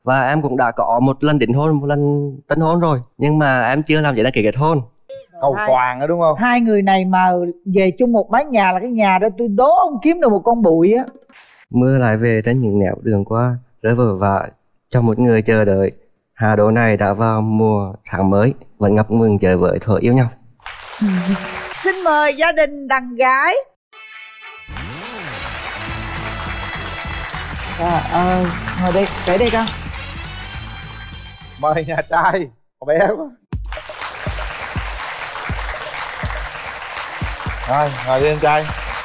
Và em cũng đã có một lần đính hôn, một lần tân hôn rồi, nhưng mà em chưa làm giấy đăng ký kết hôn. Cầu toàn đó đúng không? Hai người này mà về chung một mái nhà là cái nhà đó tôi đố ông kiếm được một con bụi á. Mưa lại về trên những nẻo đường qua, rơi vỡ vả cho một người chờ đợi. Hà Đô này đã vào mùa tháng mới, vẫn ngập ngừng chờ đợi thuở yêu nhau. Xin mời gia đình đàn gái. Ngồi đây, kể đây con. Mời nhà trai. Con bé quá. Rồi, ngồi đi anh trai.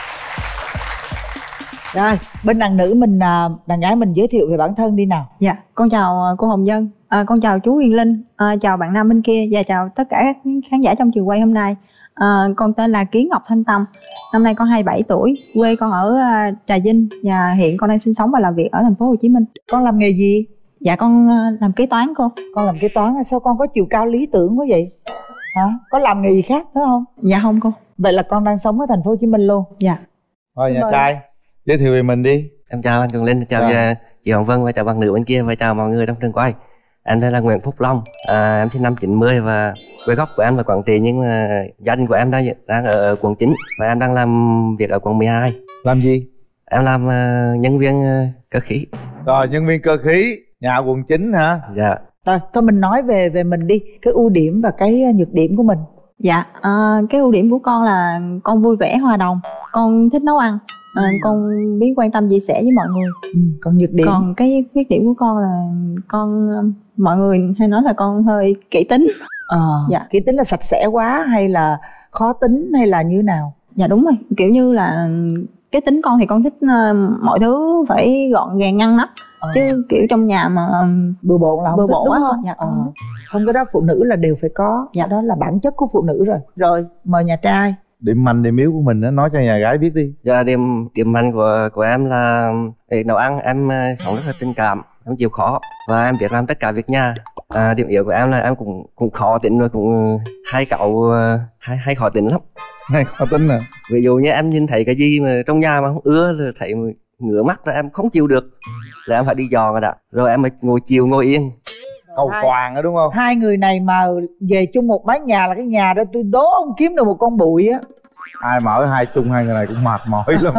Rồi, bên đàn nữ mình, đàn gái mình giới thiệu về bản thân đi nào. Dạ, con chào cô Hồng Vân, con chào chú Huyền Linh, chào bạn nam bên kia và chào tất cả các khán giả trong trường quay hôm nay. Con tên là Kiến Ngọc Thanh Tâm, năm nay con 27 tuổi, quê con ở Trà Vinh và hiện con đang sinh sống và làm việc ở thành phố Hồ Chí Minh. Con làm nghề gì? Dạ con làm kế toán cô. Con làm kế toán, sao con có chiều cao lý tưởng quá vậy? Hả? Có làm nghề gì khác nữa không? Dạ không cô. Vậy là con đang sống ở thành phố Hồ Chí Minh luôn? Dạ. Thôi nhà trai, giới thiệu về mình đi. Em chào anh Cường Linh, chào chị Hồng Vân và chào bạn nữ bên kia và chào mọi người trong trường quay. Em tên là Nguyễn Phúc Long, em sinh năm 90 và quê gốc của em là Quảng Trị, nhưng mà gia đình của em đang ở quận 9 và em đang làm việc ở quận 12. Làm gì? Em làm nhân viên cơ khí. Rồi, nhân viên cơ khí, nhà quận 9 hả? Dạ. Rồi, thôi mình nói về mình đi, cái ưu điểm và cái nhược điểm của mình. Dạ, cái ưu điểm của con là con vui vẻ hòa đồng, con thích nấu ăn, con biết quan tâm chia sẻ với mọi người. Còn nhược điểm? Còn cái khuyết điểm của con là con, mọi người hay nói là con hơi kỹ tính. Dạ. Kỹ tính là sạch sẽ quá hay là khó tính hay là như nào? Dạ đúng rồi, kiểu như là cái tính con thì con thích mọi thứ phải gọn gàng ngăn nắp, chứ kiểu trong nhà mà bừa bộn là không thích, đúng không? Dạ, không, cái đó phụ nữ là đều phải có. Dạ. Đó là bản chất của phụ nữ rồi. Rồi, mời nhà trai. Điểm mạnh điểm yếu của mình đó, nói cho nhà gái biết đi. Dạ, điểm mạnh của em là nấu ăn. Em sống rất là tình cảm, em chịu khó và em biết làm tất cả việc nhà. Điểm yếu của em là em cũng khó tính rồi cũng hay cậu hay khó tính lắm. Hay khó tính à? Ví dụ như em nhìn thấy cái gì mà trong nhà mà không ưa rồi thấy ngửa mắt là em không chịu được, là em phải đi dò rồi đã, rồi em mới ngồi chiều ngồi yên. Cầu toàn đó đúng không? Hai người này mà về chung một mái nhà là cái nhà đó tôi đố ông kiếm được một con bụi á. Ai mà ở hai người này cũng mệt mỏi lắm.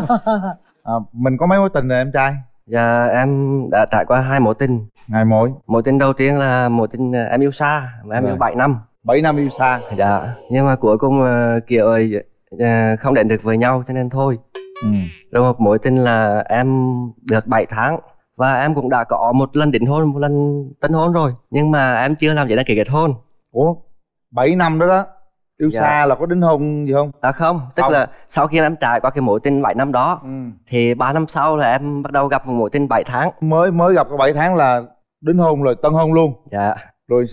Mình có mấy mối tình rồi em trai? Dạ, em đã trải qua 2 mối tình. 2 mối. Mối tình đầu tiên là mối tình em yêu xa, mà em yêu 7 năm. 7 năm yêu xa. Dạ, nhưng mà cuối cùng kiểu không đến được với nhau cho nên thôi. Rồi một mối tình là em được 7 tháng và em cũng đã có một lần đính hôn, một lần tân hôn rồi, nhưng mà em chưa làm giấy đăng ký kết hôn. Ủa, 7 năm đó đó. Yêu xa là có đính hôn gì không? Không, tức là sau khi em trải qua cái mối tình 7 năm đó thì 3 năm sau là em bắt đầu gặp một mối tình 7 tháng. Mới gặp có 7 tháng là đính hôn rồi, tân hôn luôn. Dạ. Rồi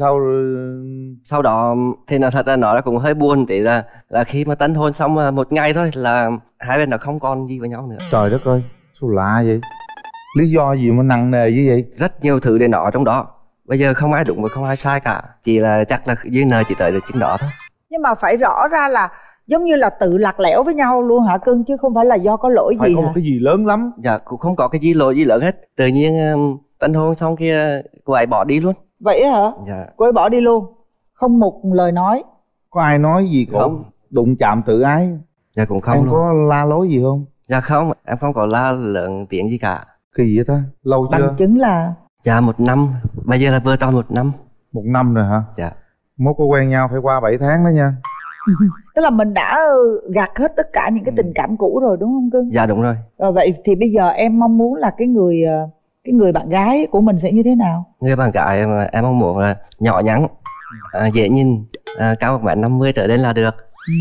sau đó thì thật ra nó cũng hơi buồn tí là khi mà tân hôn xong một ngày thôi là hai bên nó không còn gì với nhau nữa. Trời đất ơi, sao lạ vậy? Lý do gì mà nặng nề như vậy? Rất nhiều thứ để nọ trong đó. Bây giờ không ai đúng và không ai sai cả, chỉ là chắc là duyên nơi chỉ tới được chính đó thôi. Nhưng mà phải rõ ra là giống như là tự lạc lẽo với nhau luôn hả cưng, chứ không phải là do có lỗi phải gì có hả? một cái gì lớn lắm. Dạ, cũng không có cái gì lỗi gì lớn hết. Tự nhiên tân hôn xong kia cô ấy bỏ đi luôn. Vậy hả? Dạ. Cô ấy bỏ đi luôn, không một lời nói? Có ai nói gì cổ đụng chạm tự ái? Dạ cũng không em luôn. có la lối gì không? Dạ không, em không có la lớn tiếng gì cả. Kỳ vậy ta, lâu chưa? Bằng chứng là? Dạ 1 năm, bây giờ là vừa tròn 1 năm. 1 năm rồi hả? Dạ. Mốt có quen nhau phải qua 7 tháng đó nha. Tức là mình đã gạt hết tất cả những cái tình cảm cũ rồi đúng không cưng? Dạ đúng rồi. Rồi vậy thì bây giờ em mong muốn là cái người bạn gái của mình sẽ như thế nào? Người bạn gái mà em mong muốn là nhỏ nhắn, dễ nhìn, cao 1m50 trở lên là được.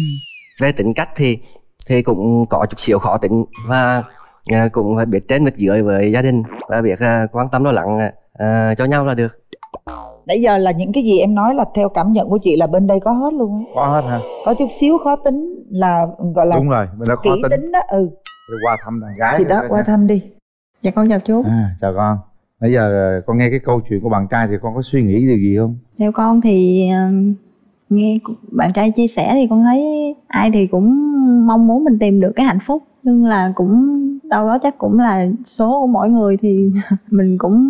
Về tính cách thì cũng có chút xíu khó tính và cũng phải biết trên biết dưới với gia đình và biết quan tâm lo lắng cho nhau là được. Nãy giờ là những cái gì em nói là theo cảm nhận của chị là bên đây có hết luôn á. Có hết hả? Có chút xíu khó tính là gọi là đúng rồi, bên đó khó kỹ tính đó. Rồi qua thăm đàn gái thì đó, qua thăm đi. Dạ con chào chú. Chào con. Nãy giờ con nghe cái câu chuyện của bạn trai thì con có suy nghĩ điều gì không? Theo con thì nghe bạn trai chia sẻ thì con thấy ai thì cũng mong muốn mình tìm được cái hạnh phúc, nhưng là cũng đâu đó chắc cũng là số của mỗi người thì mình cũng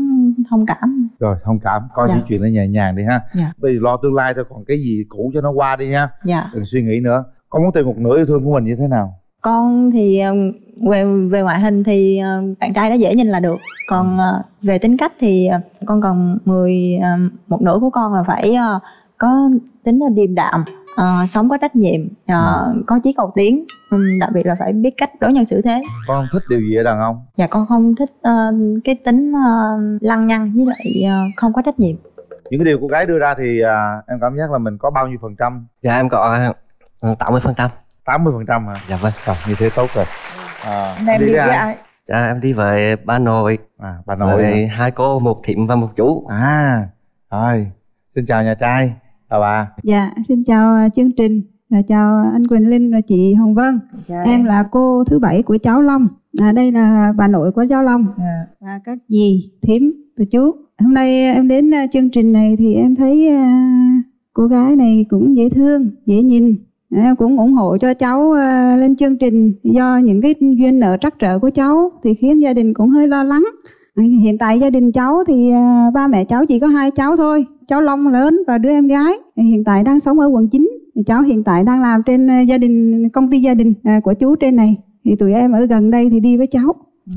thông cảm. Rồi thông cảm, coi Dạ. những chuyện nó nhẹ nhàng đi ha. Dạ. Bây giờ lo tương lai thôi, còn cái gì cũ cho nó qua đi ha. Dạ. Đừng suy nghĩ nữa. Con muốn tìm một nửa yêu thương của mình như thế nào? Con thì về ngoại hình thì bạn trai đó dễ nhìn là được. Còn về tính cách thì con cần một nửa của con là phải có tính là điềm đạm, sống có trách nhiệm, có chí cầu tiến, đặc biệt là phải biết cách đối nhân xử thế. Con thích điều gì ở đàn ông? Dạ con không thích cái tính lăng nhăng với lại không có trách nhiệm. Những cái điều cô gái đưa ra thì em cảm giác là mình có bao nhiêu phần trăm? Dạ em có 80%. 80% hả? Dạ vâng. Rồi, như thế tốt rồi. Em đi với ai? ai? Dạ em đi với ba nội, Bà nội với hả? hai cô, một thím và một chú. Rồi, xin chào nhà trai. Chào bà. Dạ, xin chào chương trình, và chào anh Quỳnh Linh và chị Hồng Vân. Dạ. Em là cô thứ 7 của cháu Long. Đây là bà nội của cháu Long. Dạ. Và các dì, thím và chú. Hôm nay em đến chương trình này thì em thấy cô gái này cũng dễ thương, dễ nhìn. Em cũng ủng hộ cho cháu lên chương trình, do những cái duyên nợ trắc trở của cháu thì khiến gia đình cũng hơi lo lắng. Hiện tại gia đình cháu thì ba mẹ cháu chỉ có 2 cháu thôi, cháu Long lớn và đứa em gái. Hiện tại đang sống ở quận 9. Cháu hiện tại đang làm trên công ty gia đình của chú trên này. Thì tụi em ở gần đây thì đi với cháu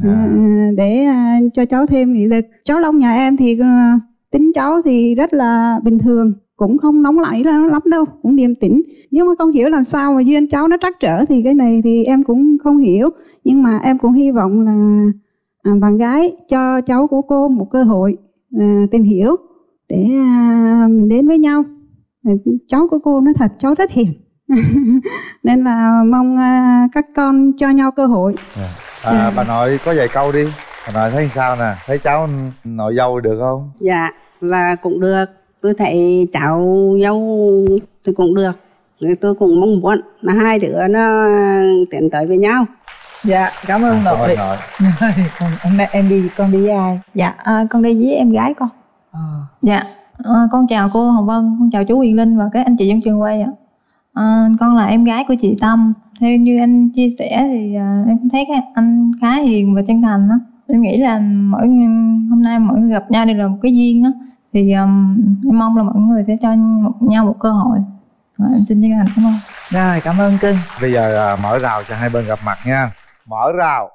để cho cháu thêm nghị lực. Cháu Long nhà em thì tính cháu thì rất là bình thường, cũng không nóng nảy lắm đâu, cũng điềm tĩnh. Nhưng mà không hiểu làm sao mà duyên cháu nó trắc trở thì cái này thì em cũng không hiểu. Nhưng mà em cũng hy vọng là bạn gái cho cháu của cô một cơ hội tìm hiểu để mình đến với nhau. Cháu của cô nói thật cháu rất hiền nên là mong các con cho nhau cơ hội. Bà nội có vài câu đi. Bà nội thấy sao nè? Thấy cháu nội dâu được không? Dạ là cũng được. Tôi thấy cháu dâu thì cũng được. Tôi cũng mong muốn là hai đứa nó tiến tới với nhau. Dạ, cảm ơn Cảm nội. ơn nội. Còn em đi, con đi với ai? Dạ con đi với em gái con. Dạ, con chào cô Hồng Vân, con chào chú Quyền Linh và các anh chị trong trường quay ạ. Con là em gái của chị Tâm. Theo như anh chia sẻ thì em cũng thấy anh khá hiền và chân thành đó. Em nghĩ là hôm nay mọi người gặp nhau đều là một cái duyên đó. Thì em mong là mọi người sẽ cho nhau một cơ hội. Em xin chân thành cảm ơn. Rồi, cảm ơn cưng. Bây giờ mở rào cho hai bên gặp mặt nha. Mở rào.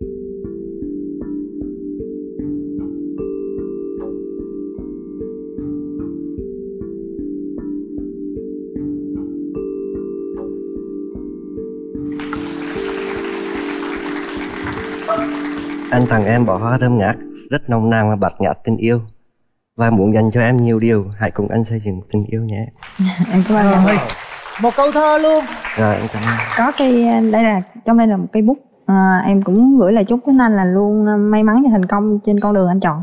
Anh tặng em bó hoa thơm ngát, rất nồng nàn và bạt ngát tình yêu, và muốn dành cho em nhiều điều. Hãy cùng anh xây dựng tình yêu nhé. Em cảm ơn anh. Một câu thơ luôn. Rồi em cảm ơn. Có trong đây là một cây bút. Em cũng gửi lời chúc đến anh là luôn may mắn và thành công trên con đường anh chọn.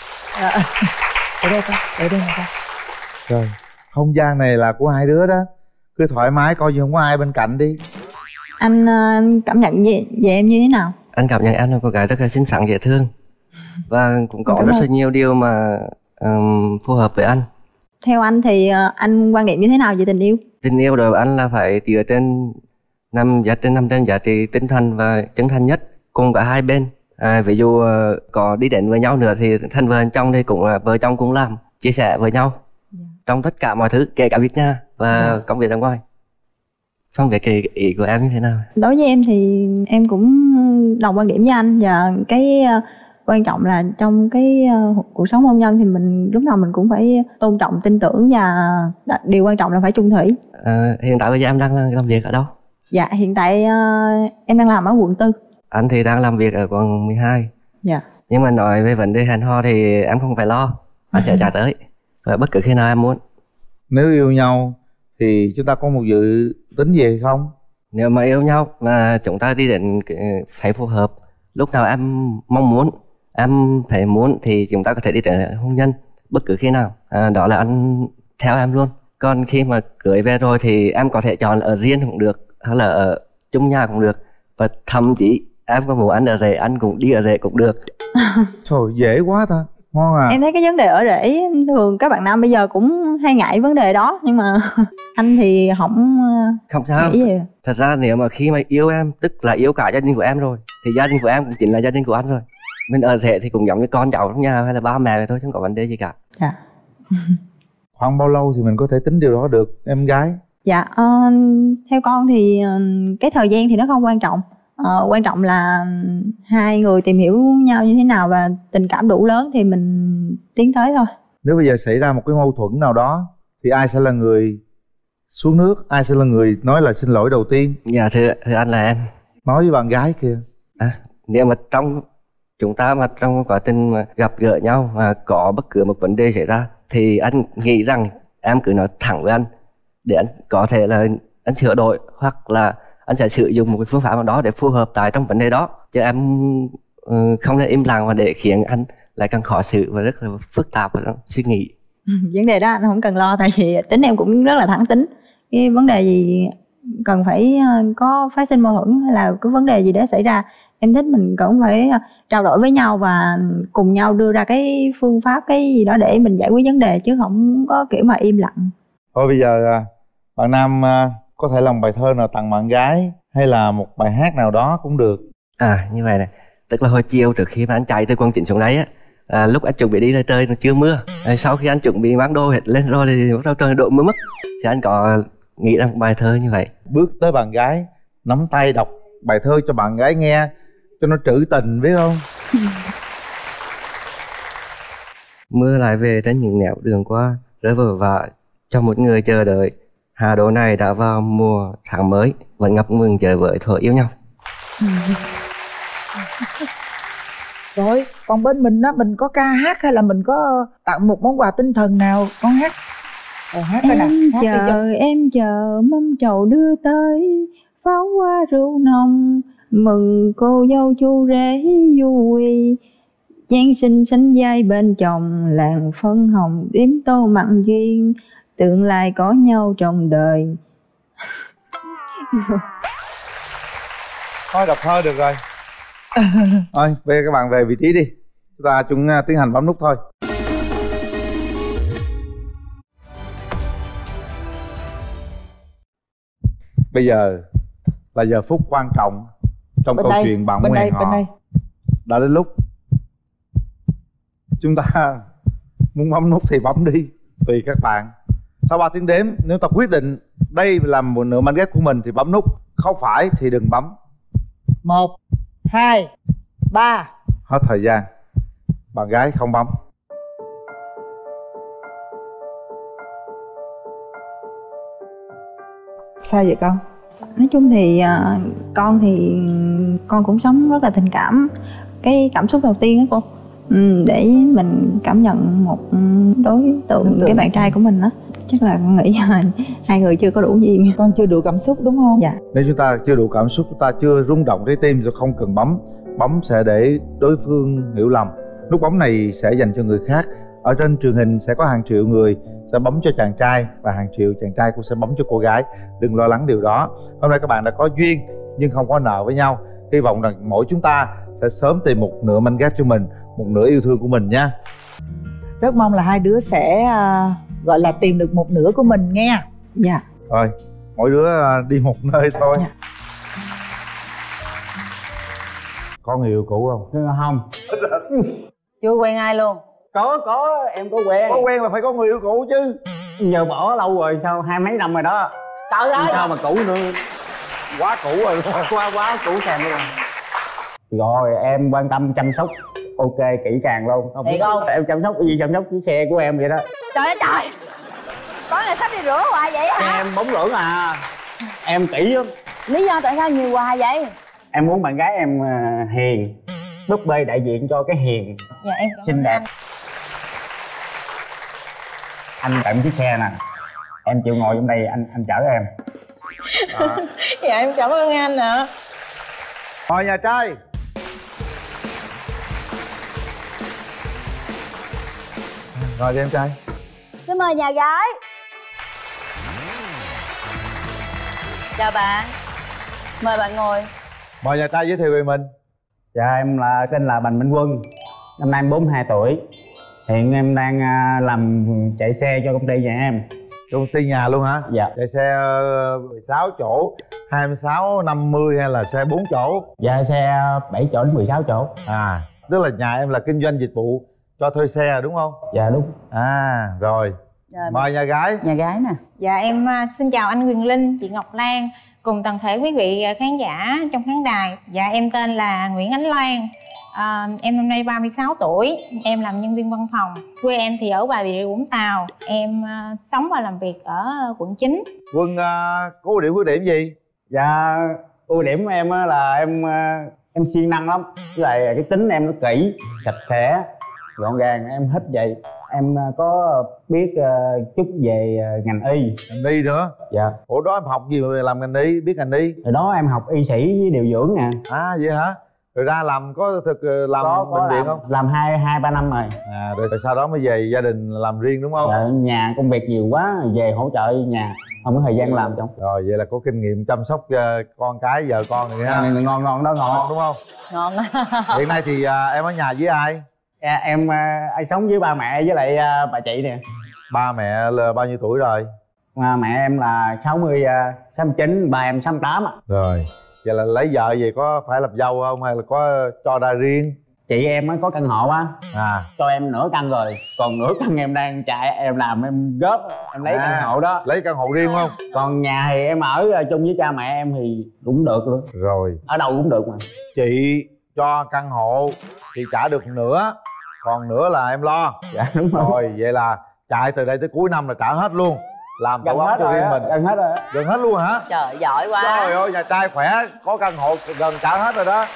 Ở đây con, ở đây nè con. Rồi, không gian này là của hai đứa đó. Cứ thoải mái, coi như không có ai bên cạnh đi. Anh cảm nhận về em như thế nào? Anh cảm nhận em là cô gái rất là xinh xắn, dễ thương, và cũng có rất là nhiều điều mà phù hợp với anh. Theo anh thì anh quan niệm như thế nào về tình yêu? Tình yêu đối với anh là phải dựa trên nằm trên giá trị tinh thần và chân thành nhất cùng cả hai bên. Ví dụ có đi đến với nhau nữa thì thành vợ chồng thì cũng là vợ chồng cũng làm chia sẻ với nhau trong tất cả mọi thứ, kể cả việc nhà và công việc ở ngoài. Không biết cái ý của em như thế nào? Đối với em thì em cũng đồng quan điểm với anh, và cái quan trọng là trong cái cuộc sống hôn nhân thì mình lúc nào mình cũng phải tôn trọng, tin tưởng, và điều quan trọng là phải chung thủy. Hiện tại bây giờ em đang làm việc ở đâu? Dạ hiện tại em đang làm ở quận 4. Anh thì đang làm việc ở quận 12. Dạ. Nhưng mà nói về vấn đề hẹn hò thì em không phải lo, anh sẽ trả tới và bất cứ khi nào em muốn. Nếu yêu nhau thì chúng ta có một dự tính gì không? Nếu mà yêu nhau mà chúng ta đi đến phải phù hợp, lúc nào em mong muốn, em phải muốn thì chúng ta có thể đi đến hôn nhân bất cứ khi nào. Đó là anh theo em luôn. Còn khi mà cưới về rồi thì em có thể chọn ở riêng cũng được, hay là ở chung nhà cũng được, và thậm chí em có muốn ăn ở rể anh cũng đi ở rể cũng được. Trời, dễ quá ta, ngon à. Em thấy cái vấn đề ở rể thường các bạn nam bây giờ cũng hay ngại vấn đề đó, nhưng mà anh thì không sao. nghĩ gì. Thật ra nếu mà khi mà yêu em tức là yêu cả gia đình của em rồi, thì gia đình của em cũng chính là gia đình của anh rồi. Mình ở thế thì cũng giống như con cháu trong nhà hay là ba mẹ thôi, không có vấn đề gì cả. Dạ. Khoảng bao lâu thì mình có thể tính điều đó được em gái? Dạ, theo con thì cái thời gian thì nó không quan trọng. Quan trọng là hai người tìm hiểu nhau như thế nào và tình cảm đủ lớn thì mình tiến tới thôi. Nếu bây giờ xảy ra một cái mâu thuẫn nào đó thì ai sẽ là người xuống nước, ai sẽ là người nói là xin lỗi đầu tiên? Dạ thưa anh là em. Nói với bạn gái kia. Nếu mà chúng ta mà trong quá trình mà gặp gỡ nhau mà có bất cứ một vấn đề xảy ra thì anh nghĩ rằng em cứ nói thẳng với anh để anh có thể là anh sửa đổi, hoặc là anh sẽ sử dụng một cái phương pháp nào đó để phù hợp tại trong vấn đề đó, chứ em không nên im lặng mà để khiến anh lại càng khó xử và rất là phức tạp và suy nghĩ. Vấn đề đó anh không cần lo, tại vì tính em cũng rất là thẳng tính. Cái vấn đề gì cần phải có phát sinh mâu thuẫn hay là cái vấn đề gì đó xảy ra, em thích mình cũng phải trao đổi với nhau và cùng nhau đưa ra cái phương pháp, cái gì đó để mình giải quyết vấn đề, chứ không có kiểu mà im lặng. Thôi bây giờ bạn nam có thể làm bài thơ nào tặng bạn gái hay là một bài hát nào đó cũng được. Như vậy này, tức là hồi chiều trước khi mà anh chạy từ Quận 9 xuống đấy á, lúc anh chuẩn bị đi là trời nó chưa mưa. Sau khi anh chuẩn bị mang đồ hết lên rồi thì bắt đầu trời đổ mưa mất, thì anh có nghĩ ra một bài thơ như vậy. Bước tới bạn gái, nắm tay đọc bài thơ cho bạn gái nghe cho nó trữ tình, biết không? Mưa lại về trên những nẻo đường qua, rơi vỡ vả cho một người chờ đợi. Hà Đô này đã vào mùa tháng mới, vẫn ngập ngừng chờ với thuở yêu nhau. Rồi, còn bên mình á, mình có ca hát hay là mình có tặng một món quà tinh thần nào con hát? Hát coi nào. Em chờ mâm trầu đưa tới, pháo hoa rượu nồng, mừng cô dâu chu rể vui. Giáng sinh sánh vai bên chồng, làng phân hồng đếm tô mặn duyên, tương lai có nhau trong đời. Thôi đọc thơ được rồi. Thôi về các bạn về vị trí đi, chúng ta chúng tiến hành bấm nút thôi. Bây giờ là giờ phút quan trọng trong Bên câu đây, chuyện bạn bên muốn đây, hẹn bên hò. đây. Đã đến lúc chúng ta muốn bấm nút thì bấm đi, tùy các bạn. Sau 3 tiếng đếm, nếu ta quyết định đây là một nửa mảnh ghép của mình thì bấm nút, không phải thì đừng bấm. 1, 2, 3. Hết thời gian. Bạn gái không bấm. Sao vậy con? Nói chung thì con cũng sống rất là tình cảm. Cái cảm xúc đầu tiên á cô, để mình cảm nhận một đối tượng cái bạn trai của mình á, chắc là con nghĩ hai người chưa có đủ duyên. Con chưa đủ cảm xúc đúng không? Dạ. Nếu chúng ta chưa đủ cảm xúc, chúng ta chưa rung động trái tim thì không cần bấm. Bấm sẽ để đối phương hiểu lầm. Nút bấm này sẽ dành cho người khác. Ở trên truyền hình sẽ có hàng triệu người sẽ bấm cho chàng trai và hàng triệu chàng trai cũng sẽ bấm cho cô gái. Đừng lo lắng điều đó. Hôm nay các bạn đã có duyên nhưng không có nợ với nhau. Hy vọng rằng mỗi chúng ta sẽ sớm tìm một nửa manh ghép cho mình, một nửa yêu thương của mình nha. Rất mong là hai đứa sẽ gọi là tìm được một nửa của mình nghe. Dạ. Rồi, mỗi đứa đi một nơi thôi. Dạ. Có người yêu cũ không? Không. Chưa quen ai luôn? Có em có quen. Có quen là phải có người yêu cũ chứ. Giờ bỏ lâu rồi, sao 20 mấy năm rồi đó. Trời ơi, Sao mà cũ nữa. Quá cũ rồi. Quá cũ càng luôn. Rồi em quan tâm chăm sóc ok kỹ càng luôn. Thiệt không? Em chăm sóc cái gì, chăm sóc cái xe của em vậy đó. trời ơi trời, tối nay sắp đi rửa hoài vậy hả? Em bóng lưỡng à. Em kỹ lắm. Lý do tại sao nhiều hoài vậy? Em muốn bạn gái em hiền, búp bê đại diện cho cái hiền. Dạ em cảm ơn Xinh đẹp. Anh tặng chiếc xe nè, em chịu ngồi trong đây anh chở em. Đó. Dạ em cảm ơn anh ạ. Mời nhà trai. Rồi đi em trai. Xin mời nhà gái. Chào bạn, mời bạn ngồi. Mời nhà trai giới thiệu về mình. Dạ em tên là Bành Minh Quân. Năm nay em 42 tuổi. Hiện em đang làm chạy xe cho công ty nhà em. Công ty nhà luôn hả? Dạ. Chạy xe 16 chỗ, 26, 50 hay là xe 4 chỗ? Dạ xe 7 chỗ đến 16 chỗ. À, tức là nhà em là kinh doanh dịch vụ cho thuê xe đúng không? Dạ đúng. Rồi mời nhà gái. Nhà gái nè. Dạ em xin chào anh Quyền Linh, chị Ngọc Lan cùng toàn thể quý vị khán giả trong khán đài. Dạ em tên là Nguyễn Ánh Loan. Em năm nay 36 tuổi, em làm nhân viên văn phòng. Quê em thì ở Bà Rịa Vũng Tàu. Em sống và làm việc ở quận 9. Quân có ưu điểm gì? Dạ ưu điểm của em là em siêng năng lắm, với lại cái tính em nó kỹ, sạch sẽ, gọn gàng, em thích vậy. Em có biết chút về ngành y. Ngành y nữa? Dạ. Ủa đó em học gì mà làm ngành y, biết ngành y? Rồi đó em học y sĩ với điều dưỡng nè. Vậy hả? Rồi ra làm có làm bệnh viện không? Làm 2-3 năm rồi. Rồi sau đó mới về gia đình làm riêng đúng không? Dạ, nhà công việc nhiều quá, về hỗ trợ nhà, không có thời gian làm trong. Rồi vậy là có kinh nghiệm chăm sóc con cái, vợ con này ha. Ngon đó, ngon đúng không? Ngon. Hiện nay thì em ở nhà với ai? Em sống với ba mẹ với lại bà chị nè. Ba mẹ là bao nhiêu tuổi rồi? Mẹ em là 69, ba em 68 ạ. Rồi vậy là lấy vợ về có phải lập dâu không hay là có cho ra riêng? Chị em có căn hộ á, cho em nửa căn rồi, còn nửa căn em đang chạy, em làm em góp, em lấy căn hộ đó. Lấy căn hộ riêng không? Còn nhà thì em ở chung với cha mẹ em thì cũng được luôn. Rồi ở đâu cũng được mà. Chị cho căn hộ thì trả được nửa, còn nửa là em lo. Dạ đúng rồi. Rồi vậy là chạy từ đây tới cuối năm là trả hết luôn, làm tổ ấm cho riêng mình. Gần hết rồi. Gần hết luôn hả? Trời giỏi quá. Trời ơi nhà trai khỏe, có căn hộ gần trả hết rồi đó.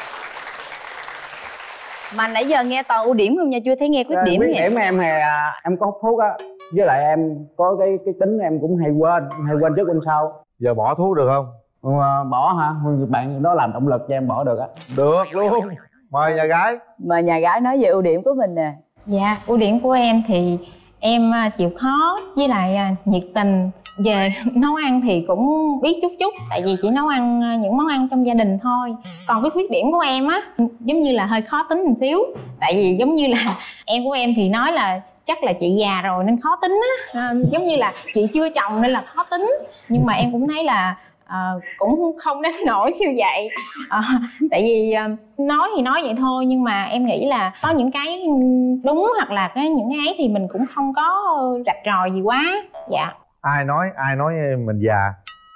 Mà nãy giờ nghe toàn ưu điểm không nha, chưa thấy nghe khuyết điểm. Khuyết điểm em thì em có hút thuốc á, với lại em có cái tính em cũng hay quên trước quên sau. Giờ bỏ thuốc được không? Bỏ hả? Bạn đó làm động lực cho em bỏ được á. Được luôn. Mời nhà gái. Mời nhà gái nói về ưu điểm của mình nè. Dạ ưu điểm của em thì em chịu khó với lại nhiệt tình. Về nấu ăn thì cũng biết chút, tại vì chỉ nấu ăn những món ăn trong gia đình thôi. Còn cái khuyết điểm của em á, giống như là hơi khó tính một xíu. Tại vì giống như là em của em thì nói là chắc là chị già rồi nên khó tính á, giống như là chị chưa chồng nên là khó tính. Nhưng mà em cũng thấy là cũng không đến nỗi như vậy. Tại vì nói thì nói vậy thôi, nhưng mà em nghĩ là có những cái đúng hoặc là những cái ấy thì mình cũng không có rạch ròi gì quá. Dạ. Ai nói mình già?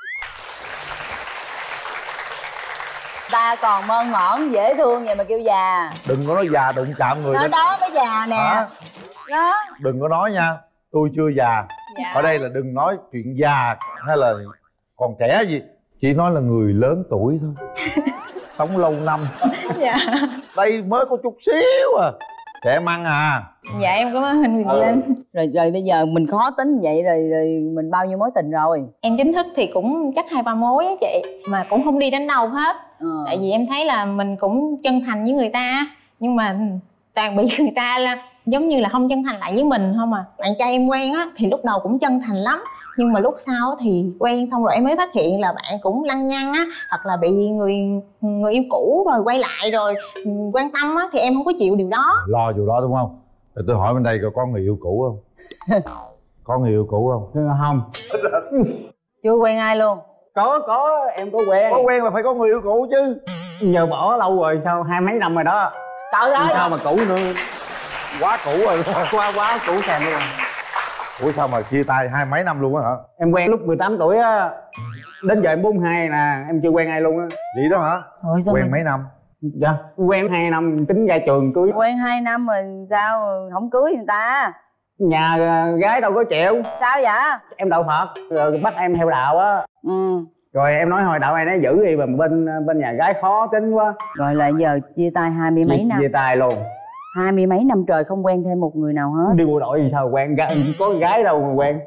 Ta còn mơn mởn dễ thương vậy mà kêu già. Đừng có nói già, đừng chạm người. Nói đó mới già nè. Đó. Đừng có nói nha, tôi chưa già. Dạ. Ở đây là đừng nói chuyện già hay là còn trẻ gì, chỉ nói là người lớn tuổi thôi. Sống lâu năm. Dạ. Đây mới có chút xíu à, trẻ măng à. Dạ em cảm ơn anh Quyền Linh. Rồi bây giờ mình khó tính vậy rồi mình bao nhiêu mối tình rồi? Em chính thức thì cũng chắc 2-3 mối á chị, mà cũng không đi đến đâu hết. Tại vì em thấy là mình cũng chân thành với người ta, nhưng mà toàn bị người ta là giống như là không chân thành lại với mình không à. Bạn trai em quen á thì lúc đầu cũng chân thành lắm, nhưng mà lúc sau thì quen xong rồi em mới phát hiện là bạn cũng lăng nhăng á, hoặc là bị người yêu cũ rồi quay lại rồi quan tâm á, thì em không có chịu điều đó. Lo điều đó đúng không? Rồi tôi hỏi bên đây có người yêu cũ không? Có người yêu cũ không? Không. Chưa quen ai luôn? Có em có quen. Có quen là phải có người yêu cũ chứ. Giờ bỏ lâu rồi, sao 20 mấy năm rồi đó. Trời ơi. Sao mà cũ nữa. Quá cũ rồi. Quá cũ sàn luôn. Ủa sao mà chia tay 20 mấy năm luôn á hả? Em quen lúc 18 tuổi á, đến giờ em 42 nè, em chưa quen ai luôn á. Vậy đó hả? Quen mấy năm? Dạ, quen 2 năm, tính ra trường cưới. Quen 2 năm rồi sao không cưới người ta? Nhà gái đâu có chịu. Sao vậy? Em đạo Phật, rồi bắt em theo đạo á. Rồi em nói hồi đạo này nó giữ đi, mà bên nhà gái khó tính quá. Rồi là giờ chia tay 20 mấy năm. Chia tay luôn. 20 mấy năm trời không quen thêm một người nào hết. Đi bộ đội thì sao quen, có gái đâu mà quen.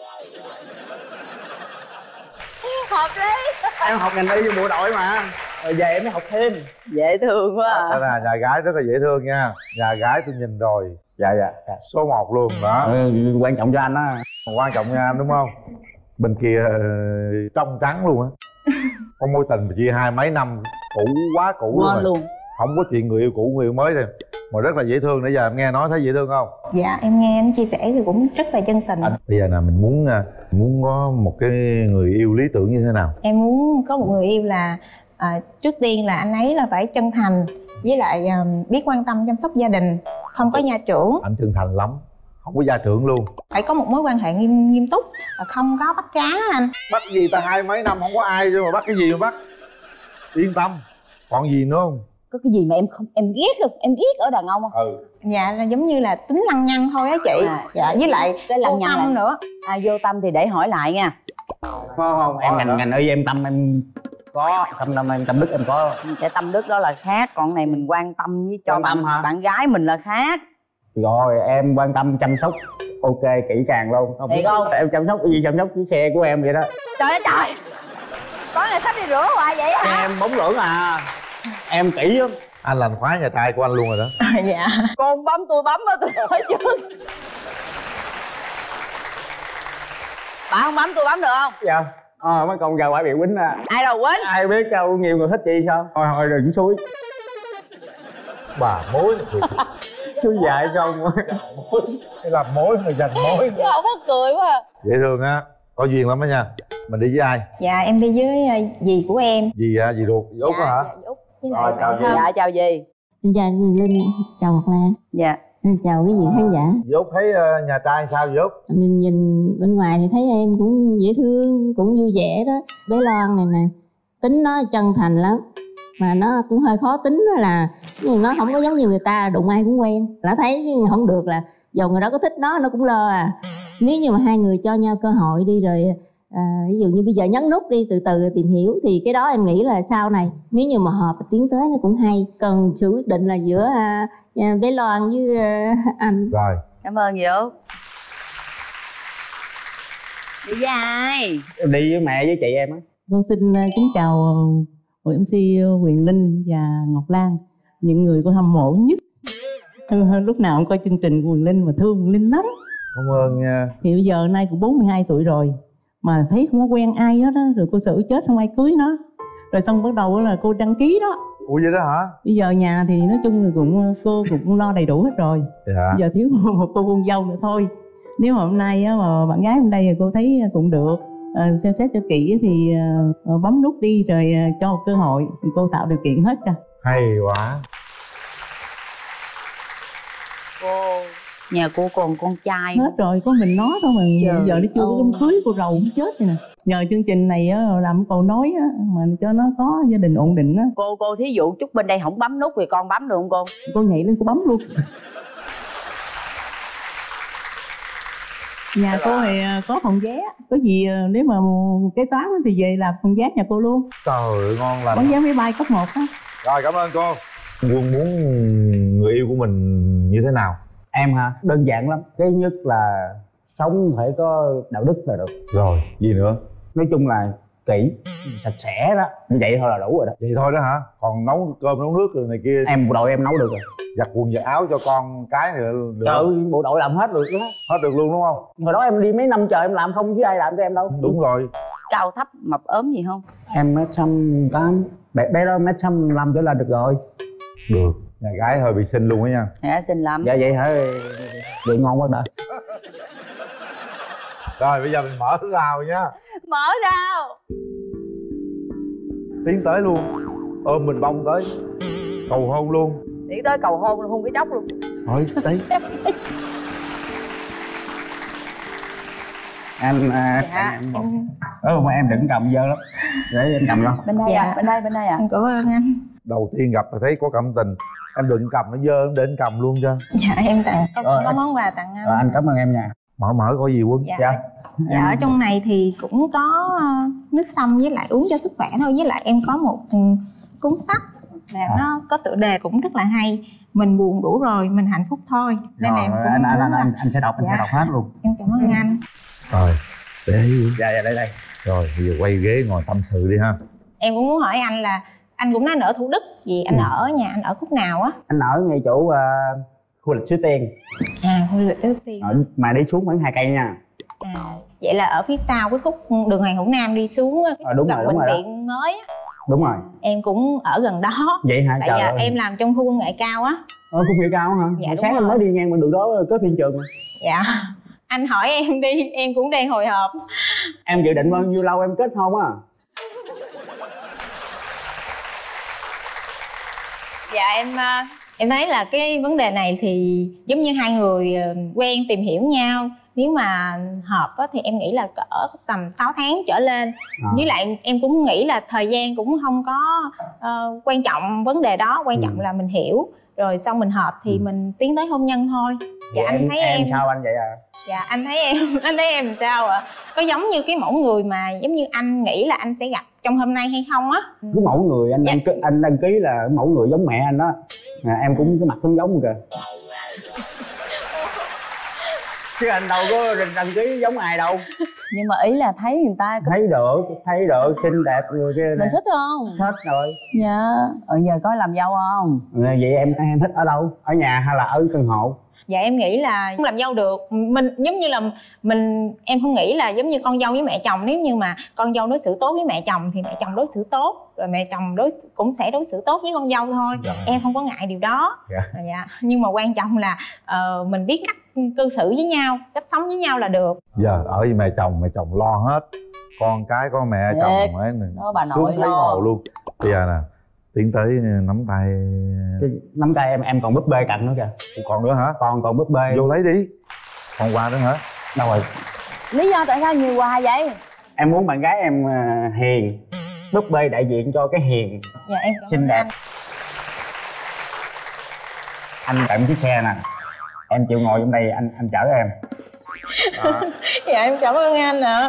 Hợp lý. Em học ngành y bộ đội mà, rồi về em mới học thêm. Dễ thương quá à. Đây là nhà gái rất là dễ thương nha. Nhà gái tôi nhìn rồi. Dạ. Số 1 luôn đó. Quan trọng cho anh á. Quan trọng nha anh đúng không? Bên kia trong trắng luôn á. Có mối tình mà chia 20 mấy năm, cũ quá cũ luôn. Không có chuyện người yêu cũ người yêu mới rồi. Mà rất là dễ thương. Nãy giờ em nghe nói thấy dễ thương không? Dạ em nghe anh chia sẻ thì cũng rất là chân tình. Bây giờ là mình muốn có một cái người yêu lý tưởng như thế nào? Em muốn có một người yêu là Trước tiên là anh ấy là phải chân thành, với lại biết quan tâm chăm sóc gia đình, không có gia trưởng. Anh chân thành lắm, không có gia trưởng luôn. Phải có một mối quan hệ nghiêm túc, không có bắt cá anh. Bắt gì ta, 20 mấy năm không có ai rồi mà bắt cái gì mà bắt. Yên tâm. Còn gì nữa không? Có cái gì mà em ghét không? Em ghét ở đàn ông không? Dạ là giống như là tính lăng nhăng thôi á chị. Dạ với lại cái lăng nhăng tâm nữa. Vô tâm thì để hỏi lại nha. Không, em ngành y em tâm em có, em tâm đức em có. Cái tâm đức đó là khác, còn này mình quan tâm với cho bạn gái mình là khác. Rồi em quan tâm chăm sóc ok kỹ càng luôn. Thiệt không? Em chăm sóc cái gì, chăm sóc cái xe của em vậy đó. Trời ơi trời, có này sắp đi rửa hoài vậy hả? Em bóng lưỡng à, em kỹ lắm. Anh làm khóa nhà trai của anh luôn rồi đó. Dạ. Con bấm tôi bấm đó, tôi nói trước. Bà không bấm tôi bấm được không? Dạ. Mấy con giờ phải bị quýnh à. Ai đâu quýnh? Ai biết đâu, nhiều người thích chị sao. Thôi đừng xúi. Bà mối này thiệt. Xúi dại không. Cái làm mối mà dành mối. Chứ không có cười quá à. Dễ thương á, có duyên lắm đó nha. Mình đi với ai? Dạ em đi với dì của em. Dì dì ruột, dì Út hả? Dạ, Út. Rồi chào dì. Dạ chào dì. Em chào Huyền Linh, chào Ngọc Lan. Dạ. Em chào quý vị khán giả. Dì Út thấy nhà trai sao dì Út? Mình nhìn bên ngoài thì thấy em cũng dễ thương, cũng vui vẻ đó. Bé Loan này nè, tính nó chân thành lắm, mà nó cũng hơi khó tính đó, là nhưng nó không có giống như người ta đụng ai cũng quen. Đã thấy chứ không được là dầu người đó có thích nó cũng lơ à. Nếu như mà hai người cho nhau cơ hội đi rồi ví dụ như bây giờ nhấn nút đi, từ từ tìm hiểu, thì cái đó em nghĩ là sau này nếu như mà hợp tiến tới nó cũng hay. Cần sự quyết định là giữa bé Loan với anh. Rồi, cảm ơn dì Út. Đi với ai? Em đi với mẹ với chị em á. Tôi xin kính chào hội MC Huyền Linh và Ngọc Lan, những người con hâm mộ nhất. Lúc nào cũng coi chương trình của Huyền Linh mà thương Huyền Linh lắm. Cảm ơn nha. Thì bây giờ nay cũng 42 tuổi rồi mà thấy không có quen ai hết á, rồi cô xử chết không ai cưới nó. Rồi xong bắt đầu là cô đăng ký đó. Ủa vậy đó hả? Bây giờ nhà thì nói chung là cô cũng lo đầy đủ hết rồi. Dạ. Bây giờ thiếu một cô con dâu nữa thôi. Nếu mà hôm nay á, mà bạn gái hôm đây thì cô thấy cũng được, xem xét cho kỹ thì bấm nút đi rồi cho một cơ hội, cô tạo điều kiện hết cho. Hay quá. Nhà cô còn con trai hết rồi, có mình nó thôi mà. Bây giờ nó chưa có đám cưới, cô rầu cũng chết vậy nè. Nhờ chương trình này á, làm cầu nối á, mà cho nó có gia đình ổn định á. Cô thí dụ chút bên đây không bấm nút thì con bấm được không cô? Cô nhảy lên cô bấm luôn. Nhà cô thì có phòng vé, có gì nếu mà kế toán thì về làm phòng vé nhà cô luôn. Trời ơi, ngon lành. Bán vé máy bay cấp 1 á. Rồi, cảm ơn cô. Quân muốn người yêu của mình như thế nào? Em hả? Đơn giản lắm. Cái nhất là sống phải có đạo đức là được. Rồi, gì nữa? Nói chung là kỹ, sạch sẽ đó. Như vậy thôi là đủ rồi đó. Vậy thôi đó hả? Còn nấu cơm nấu nước rồi này kia? Em bộ đội em nấu được rồi. Giặt quần giặt áo cho con cái nữa được. Trời ơi, bộ đội làm hết được đó. Hết được luôn đúng không? Hồi đó em đi mấy năm trời em làm không chứ ai làm cho em đâu. Đúng rồi. Cao thấp mập ốm gì không? Em 1m68, bé đó 1m65 trở lên được rồi. Được. Nhà gái hơi bị xinh luôn á nha. Dạ xinh lắm. Dạ vậy hả? Vậy ngon quá đợi. Rồi bây giờ mình mở rào nha. Mở rào. Tiến tới luôn. Ôm mình bông tới. Cầu hôn luôn. Tiến tới cầu hôn luôn, hôn cái chốc luôn. Thôi đấy. Em mà em đừng cầm dơ lắm. Để em cầm lo. Bên đây à, bên đây à. Cảm ơn anh. Đầu tiên gặp là thấy có cảm tình. Em đừng cầm nó dơ, để anh cầm luôn cho. Dạ em tặng, có món quà tặng anh. Anh cảm ơn em nha. Mở có gì Quân? Dạ ở trong này thì cũng có nước sâm với lại uống cho sức khỏe thôi. Với lại em có một cuốn sách là nó có tựa đề cũng rất là hay. Mình buồn đủ rồi, mình hạnh phúc thôi. Nên rồi, em cũng anh sẽ đọc, sẽ đọc hết luôn. Em cảm ơn anh. Rồi, để dạ đây. Rồi, bây giờ quay ghế ngồi tâm sự đi ha. Em cũng muốn hỏi anh là anh cũng nói ở Thủ Đức, vì anh ở nhà anh ở khúc nào á? Anh ở ngay chỗ khu lịch Suối Tiên. Khu lịch Suối Tiên. Mà đi xuống khoảng 2 cây nha. Vậy là ở phía sau cái khúc đường Hoàng Hữu Nam đi xuống gần bệnh viện mới á. Đúng rồi. Em cũng ở gần đó. Vậy hả? Tại em làm trong khu công nghệ cao á. Khu công nghệ cao hả? Dạ, sáng em mới đi ngang bên đường đó có phim trường mà. Dạ. Anh hỏi em đi, em cũng đang hồi hộp. Em dự định bao nhiêu lâu em kết hôn á? Dạ em thấy là cái vấn đề này thì giống như hai người quen tìm hiểu nhau, nếu mà hợp á, thì em nghĩ là cỡ tầm 6 tháng trở lên. Với lại em cũng nghĩ là thời gian cũng không có quan trọng vấn đề đó, quan trọng là mình hiểu rồi xong mình hợp thì mình tiến tới hôn nhân thôi. Dạ anh thấy em sao anh vậy à? Dạ anh thấy em sao ạ? Có giống như cái mẫu người mà giống như anh nghĩ là anh sẽ gặp trong hôm nay hay không á? Cái mẫu người anh anh đăng ký là mẫu người giống mẹ anh đó. Em cũng cái mặt cũng giống kìa. Chứ anh đâu có đăng ký giống ai đâu. Nhưng mà ý là thấy người ta thấy được xinh đẹp người kia này. Mình thích không? Thích rồi. Dạ. Giờ có làm dâu không? Vậy em thích ở đâu? Ở nhà hay là ở căn hộ? Dạ em nghĩ là không làm dâu được. Mình giống như là em không nghĩ là giống như con dâu với mẹ chồng. Nếu như mà con dâu đối xử tốt với mẹ chồng thì mẹ chồng đối xử tốt, rồi mẹ chồng cũng sẽ đối xử tốt với con dâu thôi. Em không có ngại điều đó. Dạ. Nhưng mà quan trọng là mình biết cách cư xử với nhau, cách sống với nhau là được. Giờ ở với mẹ chồng lo hết, con cái có mẹ chồng ấy đó, bà nội thấy mồ luôn. Bây giờ nè, tiến tới nắm tay. Nắm tay em còn búp bê cạnh nữa kìa. Còn nữa hả? Còn búp bê. Vô lấy đi. Còn quà nữa hả? Đâu rồi? Lý do tại sao nhiều quà vậy? Em muốn bạn gái em hiền, búp bê đại diện cho cái hiền. Dạ em xinh đẹp. Anh tặng chiếc xe nè, em chịu ngồi trong đây anh chở em. Dạ em cảm ơn anh ạ.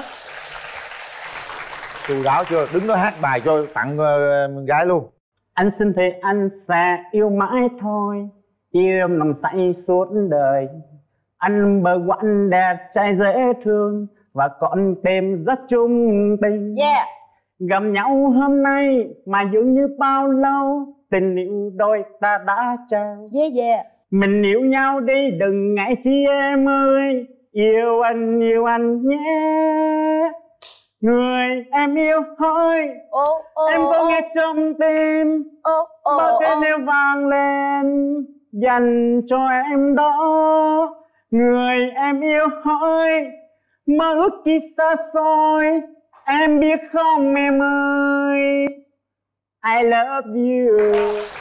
Chu đáo chưa? Đứng đó hát bài cho tặng gái luôn. Anh xin thì anh sẽ yêu mãi thôi, yêu nồng say suốt đời. Anh bờ quãng đẹp trai dễ thương và con tim rất trung tình. Gặp nhau hôm nay mà dường như bao lâu tình yêu đôi ta đã trao. Mình yêu nhau đi đừng ngại chi em ơi, yêu anh nhé. Người em yêu hỡi, em có nghe trong tim bao tên yêu vang lên dành cho em đó. Người em yêu hỡi, mơ ước chi xa xôi, em biết không em ơi, I love you.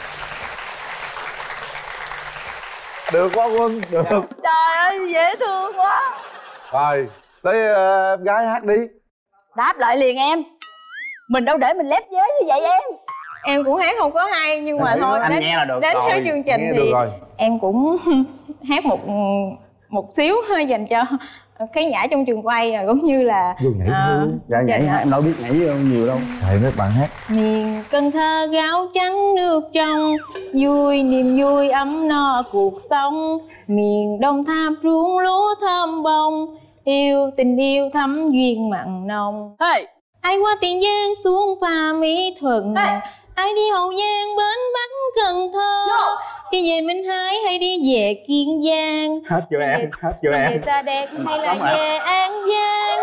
Được quá Quân, được. Trời ơi dễ thương quá. Rồi, tới em gái hát đi. Đáp lại liền em. Mình đâu để mình lép vế như vậy em. Em cũng hát không có hay nhưng mà thôi anh nghe là được đến rồi. theo chương trình thì em cũng hát một xíu hơi dành cho khán giả trong trường quay cũng như là nhảy em đâu biết nhảy nhiều đâu. Thầy mấy bạn hát. Miền Cần Thơ gáo trắng nước trong, vui niềm vui ấm no cuộc sống. Miền Đồng Tháp ruộng lúa thơm bông, yêu tình yêu thắm duyên mặn nồng. Ai qua Tiền Giang xuống Pha Mỹ Thuận, ai đi Hậu Giang bến Bắc Cần Thơ, đi về Minh Hải hay đi về Kiên Giang. Hết cho em, hết cho em. Về Sa Đéc hay là về An Giang.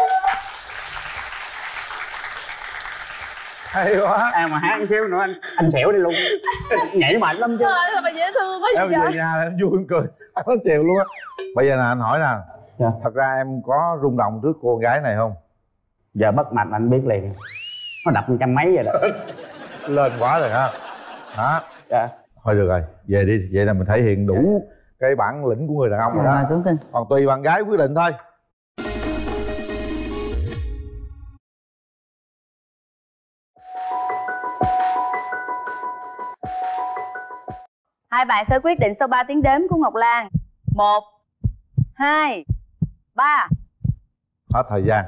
Hay quá. Em mà hát một xíu nữa anh xẻo đi luôn. Nhảy mạnh lắm chứ. Trời ơi mà dễ thương quá. Em về nhà em vui em cười, nó chèo luôn á. Bây giờ nè anh hỏi nè, thật ra em có rung động trước cô gái này không? Giờ bắt mạch anh biết liền, nó đập 100 mấy rồi đó. Lên quá rồi ha. Đó. Thôi được rồi, về đi. Vậy là mình thể hiện đủ cái bản lĩnh của người đàn ông rồi đó. Còn tùy bạn gái quyết định thôi. Hai bạn sẽ quyết định sau 3 tiếng đếm của Ngọc Lan. 1, 2, 3. Hết thời gian.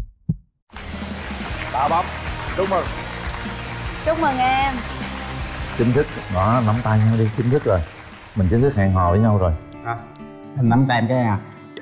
Đã bấm. Chúc mừng. Chúc mừng em. Chính thức. Đó, nắm tay nhau đi. Chính thức rồi. Mình chính thức hẹn hò với nhau rồi. Anh nắm tay em cái à.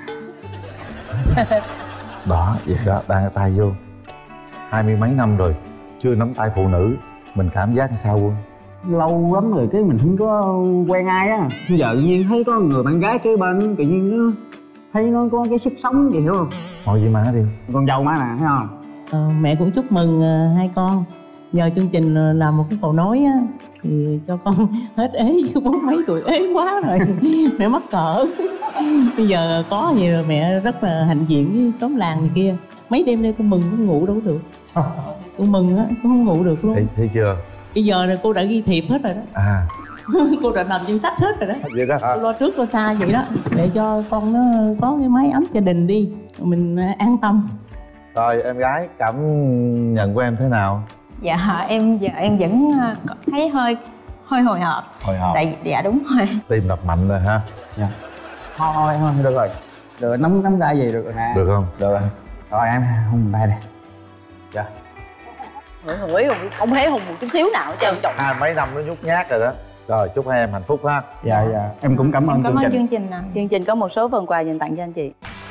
Đó, vậy đó. Đang tay vô 20 mấy năm rồi chưa nắm tay phụ nữ. Mình cảm giác sao Quân? Lâu lắm rồi cái mình không có quen ai á. Giờ tự nhiên thấy có người bạn gái kế bên, tự nhiên nó thấy nó có cái sức sống gì hiểu không? Ngồi với má đi. Con dâu má nè, thấy không? Mẹ cũng chúc mừng hai con. Nhờ chương trình làm một cái cầu nối á thì cho con hết ế chứ 40 mấy tuổi ế quá rồi. Mẹ mắc cỡ. Bây giờ có gì rồi mẹ rất là hạnh diện với xóm làng này kia. Mấy đêm nay con mừng con ngủ đâu được. Con mừng á, con không ngủ được luôn. Thấy chưa? Bây giờ là cô đã ghi thiệp hết rồi đó. Cô đã làm danh sách hết rồi đó. Vậy đó hả? Cô lo trước lo xa vậy đó, để cho con nó có cái mái ấm gia đình đi, mình an tâm. Rồi em gái, cảm nhận của em thế nào? Dạ em vẫn thấy hơi hồi hộp. Hồi hộp. Dạ đúng rồi. Tim đập mạnh rồi ha. Dạ. Thôi được rồi. Được, nắm tay gì được rồi nè. Được không? Được rồi. Rồi em hôn tay đây. Dạ. Hửi không thấy hùng một chút xíu nào hết trơn. Hai mấy năm nó nhút nhát rồi đó. Rồi chúc hai em hạnh phúc ha. Dạ dạ. Em cũng cảm ơn chương trình nè. Chương trình có một số phần quà dành tặng cho anh chị.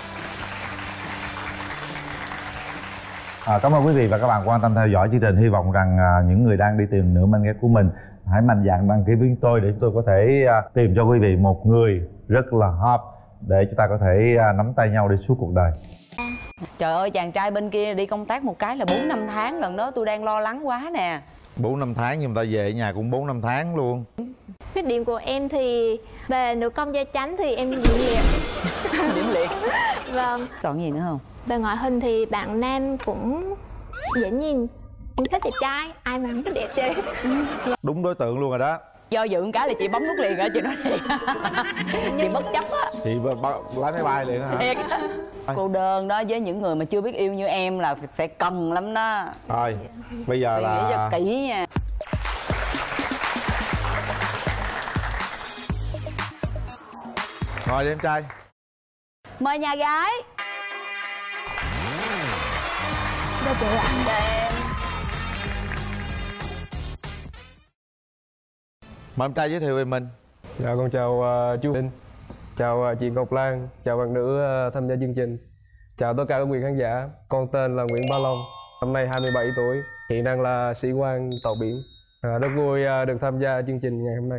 Cảm ơn quý vị và các bạn quan tâm theo dõi chương trình. Hy vọng rằng những người đang đi tìm nửa manh ghép của mình hãy mạnh dạn đăng ký với chúng tôi để chúng tôi có thể tìm cho quý vị một người rất là hợp để chúng ta có thể nắm tay nhau đi suốt cuộc đời. Trời ơi, chàng trai bên kia đi công tác một cái là 4-5 tháng, lần đó tôi đang lo lắng quá nè. 4-5 tháng nhưng mà ta về ở nhà cũng 4-5 tháng luôn. Khuyết điểm của em thì về nữ công gia chánh thì em điểm liệt. Điểm liệt. Vâng. Còn gì nữa không? Về ngoại hình thì bạn nam cũng dễ nhìn, em thích đẹp trai, ai mà không thích đẹp chứ. Đúng đối tượng luôn rồi đó. Do dự cái là chị bấm nút liền hả chị nói thiệt. Chị bất chấp á. Chị lái máy bay liền hả? Thiệt. Cô đơn đó, với những người mà chưa biết yêu như em là sẽ cần lắm đó. Rồi bây giờ là nghĩ cho kỹ nha. Rồi đi em trai. Mời nhà gái. Chào chị ạ. Chào em. Mời em trai giới thiệu về mình. Dạ con chào chú Linh, chào chị Ngọc Lan, chào bạn nữ tham gia chương trình, chào tất cả các quý khán giả. Con tên là Nguyễn Bá Long, năm nay 27 tuổi, hiện đang là sĩ quan tàu biển. Rất vui được tham gia chương trình ngày hôm nay.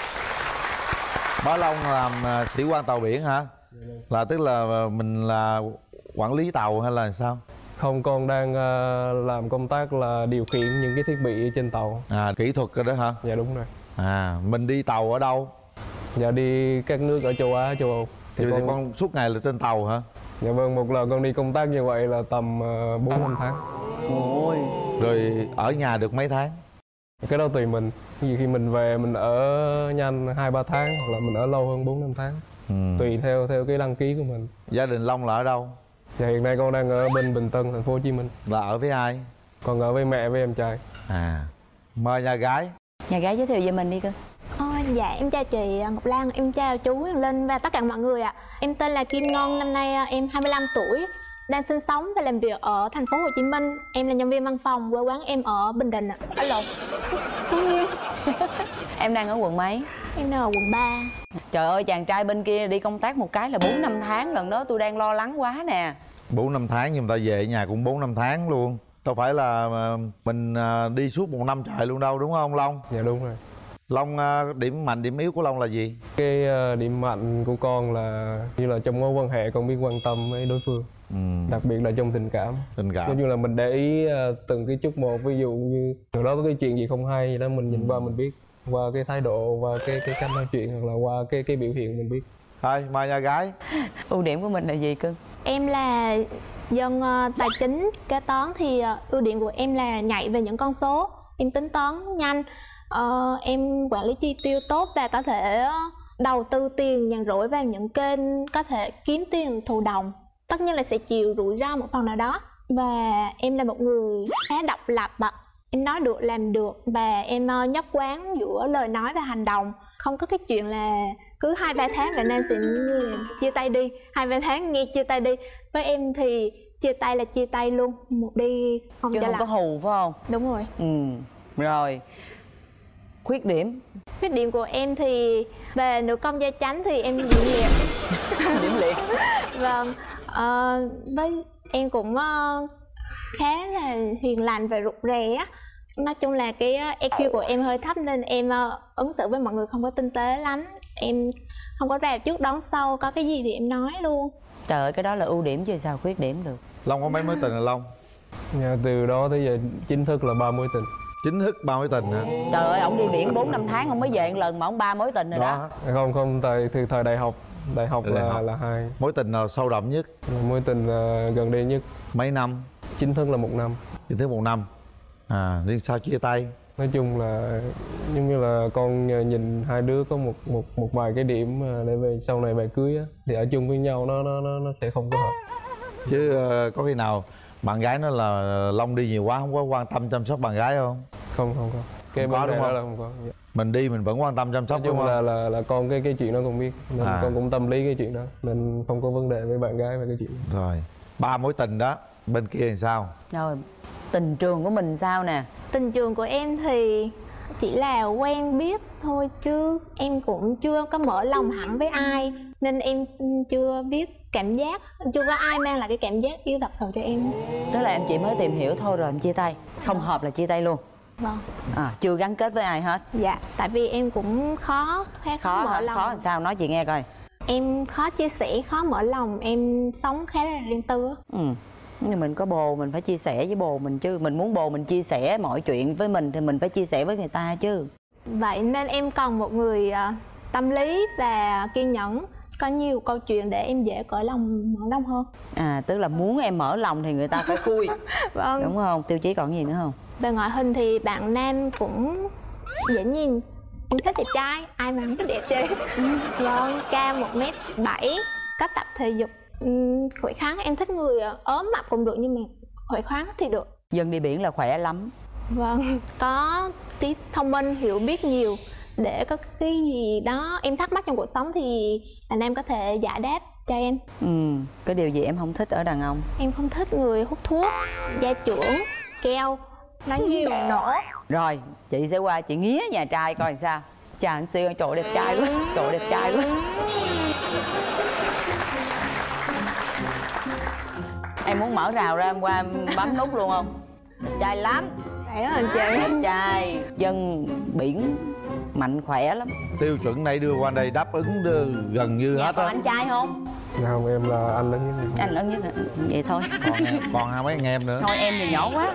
Bá Long làm sĩ quan tàu biển hả? Là tức là mình là quản lý tàu hay là sao? Không, con đang làm công tác là điều khiển những cái thiết bị trên tàu. Kỹ thuật rồi đó hả? Dạ đúng rồi. Mình đi tàu ở đâu? Dạ đi các nước ở châu Á, châu Âu. Thì con suốt ngày là trên tàu hả? Dạ vâng, một lần con đi công tác như vậy là tầm 4-5 tháng. Ôi. Rồi ở nhà được mấy tháng? Cái đó tùy mình. Ví khi mình về mình ở nhanh 2-3 tháng hoặc là mình ở lâu hơn 4-5 tháng. Tùy theo cái đăng ký của mình. Gia đình Long là ở đâu? Dạ hiện nay con đang ở bên Bình Tân, thành phố Hồ Chí Minh. Là ở với ai? Còn ở với mẹ với em trai. Mời nhà gái. Nhà gái giới thiệu về mình đi cơ. Dạ em chào chị Ngọc Lan, em chào chú Huyền Linh và tất cả mọi người ạ. Em tên là Kim Ngân, năm nay em 25 tuổi, đang sinh sống và làm việc ở thành phố Hồ Chí Minh. Em là nhân viên văn phòng, quê quán em ở Bình Định ạ. Em đang ở quận mấy? Em đang ở quận 3. Trời ơi, chàng trai bên kia đi công tác một cái là 4-5 tháng, lần đó tôi đang lo lắng quá nè. 4-5 tháng nhưng mà ta về ở nhà cũng 4-5 tháng luôn. Đâu phải là mình đi suốt 1 năm trời luôn đâu, đúng không Long? Dạ đúng rồi. Long, điểm mạnh điểm yếu của Long là gì? Cái điểm mạnh của con là như là trong mối quan hệ con biết quan tâm với đối phương. Đặc biệt là trong tình cảm. Giống như là mình để ý từng cái chút một, ví dụ như từ đó có cái chuyện gì không hay gì đó mình nhìn qua mình biết, qua cái thái độ và cái cách nói chuyện hoặc là qua cái biểu hiện mình biết. Thôi mời nhà gái. Ưu điểm của mình là gì cưng? Em là dân tài chính, kế toán thì ưu điểm của em là nhạy về những con số, em tính toán nhanh, em quản lý chi tiêu tốt và có thể đầu tư tiền nhàn rỗi vào những kênh có thể kiếm tiền thụ động. Tất nhiên là sẽ chịu rủi ro một phần nào đó. Và em là một người khá độc lập ạ. Em nói được làm được và em nhất quán giữa lời nói và hành động. Không có cái chuyện là cứ 2-3 tháng là nam sẽ chia tay đi, 2-3 tháng nghe chia tay đi. Với em thì chia tay là chia tay luôn, một đi không chứ trở không lại. có hù phải không? Đúng rồi. Rồi, khuyết điểm? Khuyết điểm của em thì về nữ công gia chánh thì em điểm liệt. Điểm liệt. Vâng, với em cũng khá là hiền lành và rụt rè á. Nói chung là cái EQ của em hơi thấp nên em ứng xử với mọi người không có tinh tế lắm. Em không có rào trước đón sau, có cái gì thì em nói luôn. Trời ơi, cái đó là ưu điểm chứ sao khuyết điểm được. Long có mấy mối tình rồi Long? Dạ, từ đó tới giờ chính thức là 3 mối tình. Chính thức 3 mối tình hả? Trời ơi, ổng đi biển 4-5 tháng ông mới về một lần mà ổng 3 mối tình rồi đó. Không, thời đại học là 2. Mối tình nào sâu đậm nhất? Mối tình gần đây nhất. Mấy năm? Chính thức là 1 năm. Chính thức 1 năm. Nhưng sao chia tay? Nói chung là giống như là con nhìn hai đứa có một vài cái điểm để về sau này về cưới á, thì ở chung với nhau nó sẽ không có hợp. Chứ có khi nào bạn gái nói là Long đi nhiều quá không có quan tâm chăm sóc bạn gái không? Không cái vấn đề đó là không có. Mình đi mình vẫn quan tâm chăm sóc. Nói chung đúng không? là con cái chuyện đó con biết nên con cũng tâm lý cái chuyện đó nên không có vấn đề với bạn gái về cái chuyện đó. Rồi 3 mối tình đó bên kia thì sao? Rồi tình trường của mình sao nè? Tình trường của em thì chỉ là quen biết thôi chứ em cũng chưa có mở lòng hẳn với ai, nên em chưa biết cảm giác, chưa có ai mang lại cái cảm giác yêu thật sự cho em. Tức là em chỉ mới tìm hiểu thôi rồi em chia tay, không hợp là chia tay luôn. Vâng. Chưa gắn kết với ai hết. Dạ, tại vì em cũng khó mở lòng. Khó làm sao, nói chị nghe coi. Em khó chia sẻ, khó mở lòng, em sống khá là riêng tư á. Nhưng mình có bồ mình phải chia sẻ với bồ mình chứ. Mình muốn bồ mình chia sẻ mọi chuyện với mình thì mình phải chia sẻ với người ta chứ. Vậy nên em cần một người tâm lý và kiên nhẫn, có nhiều câu chuyện để em dễ cởi lòng, mở lòng hơn. Tức là muốn em mở lòng thì người ta phải khui. Vâng. Đúng không? Tiêu chí còn gì nữa không? Về ngoại hình thì bạn nam cũng dễ nhìn. Em thích đẹp trai, ai mà không thích đẹp trai. Vâng, cao 1m7, có tập thể dục, khỏe khoắn. Em thích người ốm mập cũng được nhưng mà khỏe khoắn thì được. Dân đi biển là khỏe lắm. Vâng, có tí thông minh, hiểu biết nhiều, để có cái gì đó em thắc mắc trong cuộc sống thì đàn em có thể giải đáp cho em. Cái điều gì em không thích ở đàn ông? Em không thích người hút thuốc, gia trưởng, keo, nói nhiều nổ. Rồi, chị sẽ qua chị nghía nhà trai coi làm sao. Chàng siêu, trời đẹp trai quá, trời đẹp trai quá. Em muốn mở rào ra em qua em bấm nút luôn không? Đẹp trai lắm. Đẹp hả chị? Đẹp trai, dân biển mạnh khỏe lắm. Tiêu chuẩn này đưa qua đây đáp ứng gần như hết á. Còn anh trai không? Không, em là anh lớn nhất. Anh lớn nhất hả? Vậy thôi. Còn hai mấy anh em nữa. Thôi em thì nhỏ quá.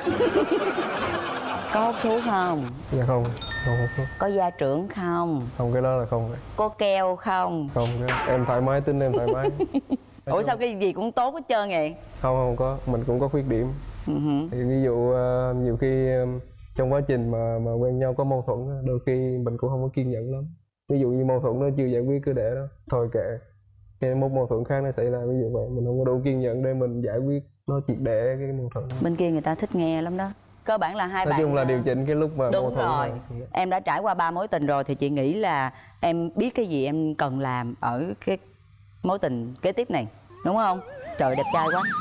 Có hút thuốc không? Dạ không hút thuốc. Có gia trưởng không? Không, cái đó là không. Có keo không? Không, em thoải mái, tính em thoải mái. Ủa sao cái gì cũng tốt hết trơn vậy? Không có, mình cũng có khuyết điểm. Thì ví dụ nhiều khi trong quá trình mà quen nhau có mâu thuẫn, đôi khi mình cũng không có kiên nhẫn lắm. Ví dụ như mâu thuẫn nó chưa giải quyết cứ để đó, thôi kệ. Khi một mâu thuẫn khác nó xảy ra, ví dụ vậy, mình không có đủ kiên nhẫn để mình giải quyết nó triệt để cái mâu thuẫn. Bên kia người ta thích nghe lắm đó. Cơ bản là hai bạn. Nói chung là điều chỉnh cái lúc mà đúng mâu thuẫn rồi. Em đã trải qua 3 mối tình rồi thì chị nghĩ là em biết cái gì em cần làm ở cái mối tình kế tiếp này, đúng không? Trời đẹp trai quá.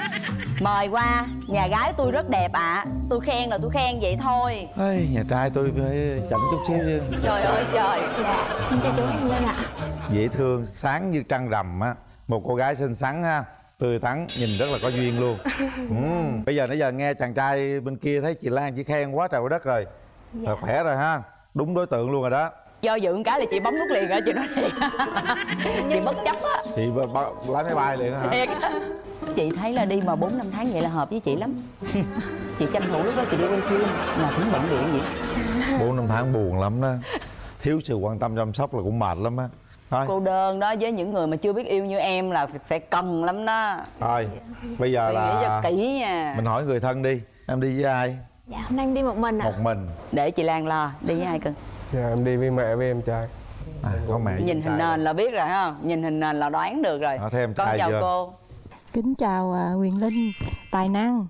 Mời qua, nhà gái tôi rất đẹp ạ. Tôi khen là tôi khen vậy thôi. Ê, nhà trai tôi phải chậm chút xíu chứ. Trời ơi trời. Dạ, em chào chú em lên ạ. Dễ thương, sáng như trăng rằm á. Một cô gái xinh xắn ha, tươi tắn, nhìn rất là có duyên luôn. Bây giờ nghe chàng trai bên kia thấy chị Lan chỉ khen quá trời quá đất rồi. Dạ. Khỏe rồi ha, đúng đối tượng luôn rồi đó. Do dự một cái là chị bấm nút liền hả chị nói thiệt. Chị bất chấp á. Chị lái máy bay liền hả? Thiệt. Chị thấy là đi mà 4-5 tháng vậy là hợp với chị lắm. Chị tranh thủ lúc đó chị đi quay phim là cũng bận điện vậy. 4-5 tháng buồn lắm đó. Thiếu sự quan tâm chăm sóc là cũng mệt lắm á. Thôi. Cô đơn đó, với những người mà chưa biết yêu như em là sẽ cần lắm đó. Thôi, bây giờ suy là nghĩ cho kỹ nha. Mình hỏi người thân đi. Em đi với ai? Dạ, hôm nay em đi một mình ạ. Một mình. Để chị Lan lo, đi với ai cưng? Dạ, em đi với mẹ với em trai. Có mẹ. Nhìn hình nền là biết rồi ha. Nhìn hình nền là đoán được rồi. Thêm con chào chưa? cô. Kính chào Quyền Linh, tài năng.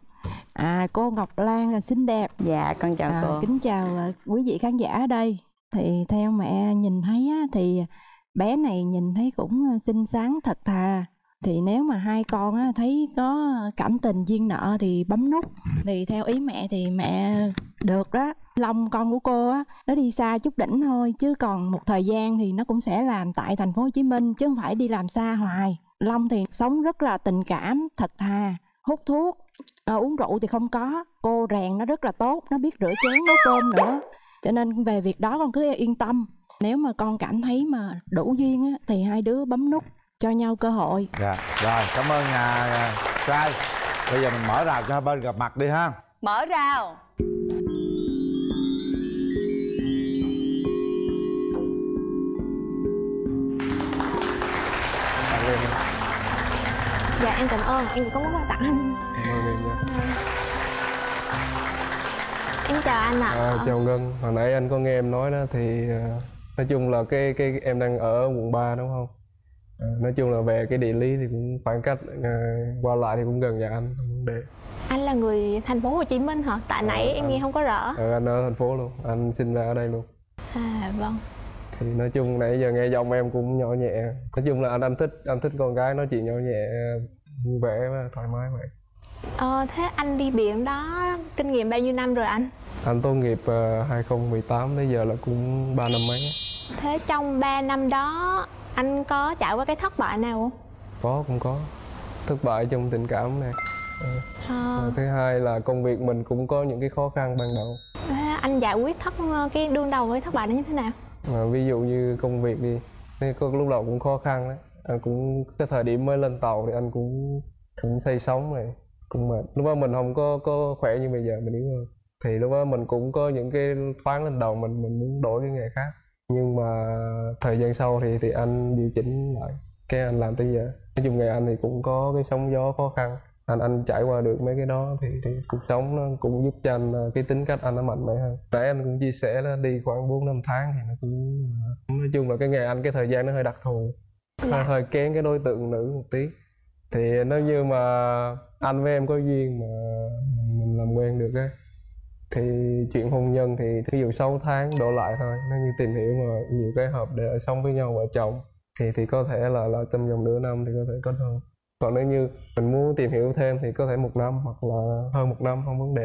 Cô Ngọc Lan là xinh đẹp. Dạ, con chào cô. Kính chào quý vị khán giả ở đây. Thì theo mẹ nhìn thấy á, thì bé này nhìn thấy cũng xinh xắn thật thà. Thì nếu mà hai con á, thấy có cảm tình duyên nợ thì bấm nút. Thì theo ý mẹ thì mẹ được đó. Long con của cô á, nó đi xa chút đỉnh thôi. Chứ còn một thời gian thì nó cũng sẽ làm tại thành phố Hồ Chí Minh, chứ không phải đi làm xa hoài. Long thì sống rất là tình cảm, thật thà, hút thuốc, uống rượu thì không có. Cô rèn nó rất là tốt, nó biết rửa chén nấu cơm nữa. Cho nên về việc đó con cứ yên tâm. Nếu mà con cảm thấy mà đủ duyên á, thì hai đứa bấm nút cho nhau cơ hội. Dạ, rồi cảm ơn nhà trai. Bây giờ mình mở rào cho hai bên gặp mặt đi ha. Mở rào. Dạ em cảm ơn, em có món quà tặng anh. Cảm ơn em nha. Em chào anh ạ. Chào Ngân, hồi nãy anh có nghe em nói đó thì nói chung là cái em đang ở quận 3 đúng không? Nói chung là về cái địa lý thì cũng khoảng cách qua lại thì cũng gần nhà anh, không vấn đề. Anh là người thành phố Hồ Chí Minh hả? Tại nãy em nghe không có rõ. Anh ở thành phố luôn, anh sinh ra ở đây luôn. Vâng. Thì nói chung nãy giờ nghe giọng em cũng nhỏ nhẹ. Nói chung là anh thích con gái nói chuyện nhỏ nhẹ, vui vẻ và thoải mái vậy. Thế anh đi biển đó kinh nghiệm bao nhiêu năm rồi anh? Anh tốt nghiệp 2018 tới giờ là cũng 3 năm mấy. Thế trong 3 năm đó anh có trải qua cái thất bại nào không? Cũng có. Thất bại trong tình cảm này. Thứ hai là công việc mình cũng có những cái khó khăn ban đầu. Thế anh giải quyết cái đương đầu với thất bại đó như thế nào? Ví dụ như công việc đi, nên lúc đầu cũng khó khăn đấy. Anh cũng cái thời điểm mới lên tàu thì anh cũng say sóng này, cũng mệt. Lúc đó mình không có khỏe như bây giờ, mình yếu hơn. Thì lúc đó mình cũng có những cái thoáng lên đầu mình muốn đổi cái nghề khác. Nhưng mà thời gian sau thì anh điều chỉnh lại, cái anh làm tới giờ. Nói chung nghề anh thì cũng có cái sóng gió khó khăn. Anh trải qua được mấy cái đó thì cuộc sống nó cũng giúp cho anh cái tính cách anh nó mạnh mẽ hơn. Nãy anh cũng chia sẻ là đi khoảng 4-5 tháng thì nó cũng nói chung là cái nghề anh cái thời gian nó hơi đặc thù, hơi kén cái đối tượng nữ một tí. Thì nếu như mà anh với em có duyên mà mình làm quen được á thì chuyện hôn nhân thì thí dụ 6 tháng đổ lại thôi. Nếu như tìm hiểu mà nhiều cái hợp để sống với nhau vợ chồng thì có thể là trong vòng nửa năm thì có thể kết hôn. Còn nếu như mình muốn tìm hiểu thêm thì có thể 1 năm hoặc là hơn 1 năm, không vấn đề.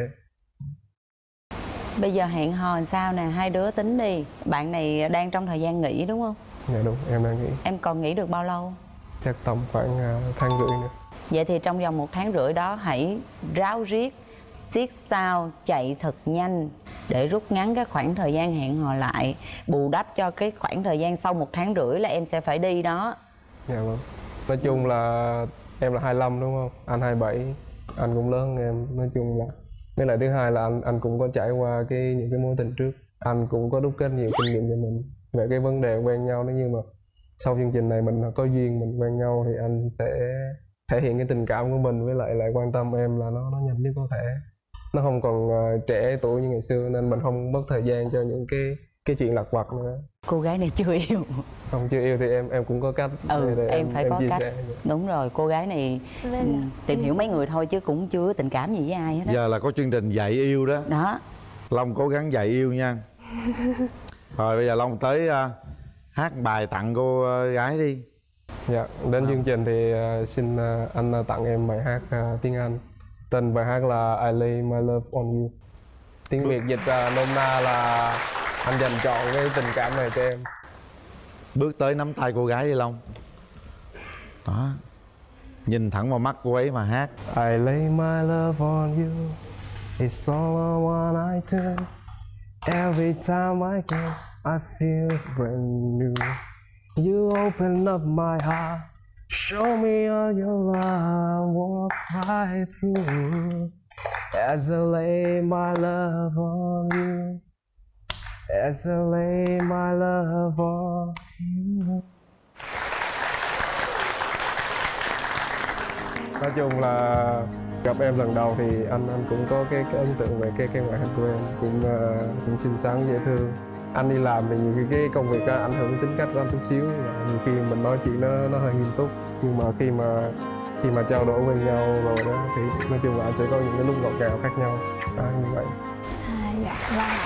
Bây giờ hẹn hò làm sao nè, hai đứa tính đi. Bạn này đang trong thời gian nghỉ đúng không? Dạ đúng, em đang nghỉ. Em còn nghỉ được bao lâu? Chắc tầm khoảng 1,5 tháng nữa. Vậy thì trong vòng 1,5 tháng đó hãy ráo riết, siết sao, chạy thật nhanh để rút ngắn cái khoảng thời gian hẹn hò lại, bù đắp cho cái khoảng thời gian sau 1,5 tháng là em sẽ phải đi đó. Dạ vâng. Nói chung là em là 25 đúng không? Anh 27, anh cũng lớn hơn em. Nói chung là với lại thứ hai là anh cũng có trải qua những cái mối tình trước. Anh cũng có đúc kết nhiều kinh nghiệm cho mình về cái vấn đề quen nhau. Nếu như mà sau chương trình này mình có duyên mình quen nhau thì anh sẽ thể hiện cái tình cảm của mình, với lại quan tâm em là nó nhanh nhất có thể. Nó không còn trẻ tuổi như ngày xưa nên mình không mất thời gian cho những cái chuyện lặt vặt nữa. Cô gái này chưa yêu. Không, chưa yêu thì em cũng có cách. Em phải có cách. Đúng rồi, cô gái này tìm hiểu mấy người thôi chứ cũng chưa tình cảm gì với ai hết đó. Giờ là có chương trình dạy yêu đó. Đó. Long cố gắng dạy yêu nha. Rồi bây giờ Long tới hát bài tặng cô gái đi. Dạ, đến chương trình thì xin anh tặng em bài hát tiếng Anh. Tên bài hát là I Lay My Love On You. Tiếng Việt dịch nôm na là anh dành trọn cái tình cảm này cho em. Bước tới nắm tay cô gái đi Long. Đó. Nhìn thẳng vào mắt cô ấy mà hát. I lay my love on you, it's all I want I do. Every time I kiss, I feel brand new. You open up my heart, show me all your love, walk right through. As I lay my love on you, as I lay my love on you. Nói chung là gặp em lần đầu thì anh cũng có cái ấn tượng về cái ngoại hình của em, cũng xinh xắn dễ thương. Anh đi làm thì nhiều cái công việc đó ảnh hưởng tính cách của anh chút xíu, nhiều khi mình nói chuyện nó hơi nghiêm túc, nhưng mà khi mà trao đổi với nhau rồi đó thì nói chung là anh sẽ có những cái lúc ngọt ngào khác nhau như vậy. Dạ vâng.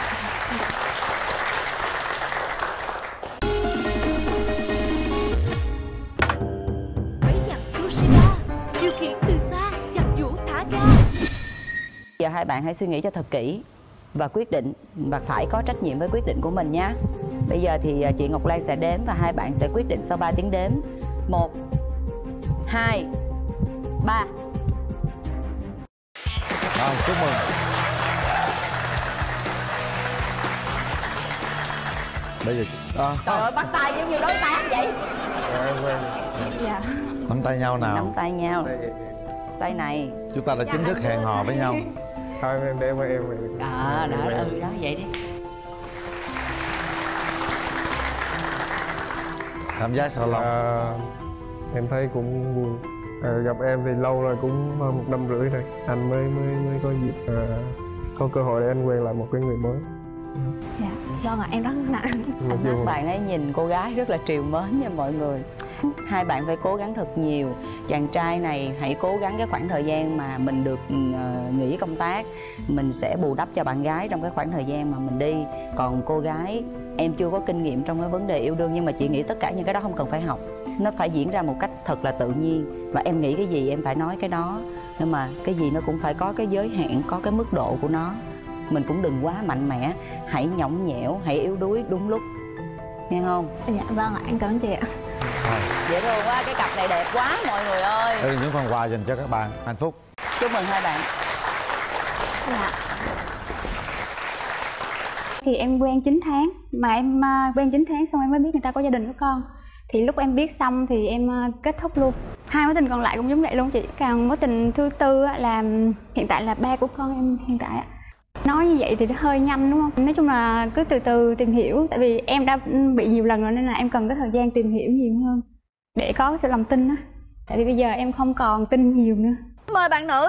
Giờ hai bạn hãy suy nghĩ cho thật kỹ và quyết định, và phải có trách nhiệm với quyết định của mình nhé. Bây giờ thì chị Ngọc Lan sẽ đếm và hai bạn sẽ quyết định sau 3 tiếng đếm. 1, 2, 3. Chúc mừng. Bây giờ trời ơi, bắt tay giống như đối tác vậy. Dạ. Nắm tay nhau nào. Nắm tay nhau. Tay này. Chúng ta đã chính thức hẹn hò với nhau. Thôi em để với em. Đó, đó vậy đi. Cảm giác sao Long? Em thấy cũng vui. Gặp em thì lâu rồi, cũng hơn 1 năm rưỡi rồi. Anh mới có dịp có cơ hội để anh quen lại một cái người mới. Dạ, vâng ạ, em rất nặng. Anh bạn ấy nhìn cô gái rất là trìu mến nha mọi người. Hai bạn phải cố gắng thật nhiều. Chàng trai này hãy cố gắng cái khoảng thời gian mà mình được nghỉ công tác, mình sẽ bù đắp cho bạn gái trong cái khoảng thời gian mà mình đi. Còn cô gái, em chưa có kinh nghiệm trong cái vấn đề yêu đương, nhưng mà chị nghĩ tất cả những cái đó không cần phải học. Nó phải diễn ra một cách thật là tự nhiên. Và em nghĩ cái gì em phải nói cái đó. Nhưng mà cái gì nó cũng phải có cái giới hạn, có cái mức độ của nó. Mình cũng đừng quá mạnh mẽ, hãy nhõng nhẽo, hãy yếu đuối đúng lúc. Nghe không? Dạ vâng ạ, em cảm ơn chị ạ. Dễ thương quá, cái cặp này đẹp quá mọi người ơi. Đây là những phần quà dành cho các bạn. Hạnh phúc. Chúc mừng hai bạn. Dạ. Thì em quen 9 tháng. Mà em quen 9 tháng xong em mới biết người ta có gia đình có con. Thì lúc em biết xong thì em kết thúc luôn. Hai mối tình còn lại cũng giống vậy luôn chị. Còn mối tình thứ tư là hiện tại là ba của con em hiện tại ạ. Nói như vậy thì nó hơi nhanh đúng không? Nói chung là cứ từ từ tìm hiểu. Tại vì em đã bị nhiều lần rồi nên là em cần cái thời gian tìm hiểu nhiều hơn để có sự lòng tin á. Tại vì bây giờ em không còn tin nhiều nữa. Mời bạn nữ.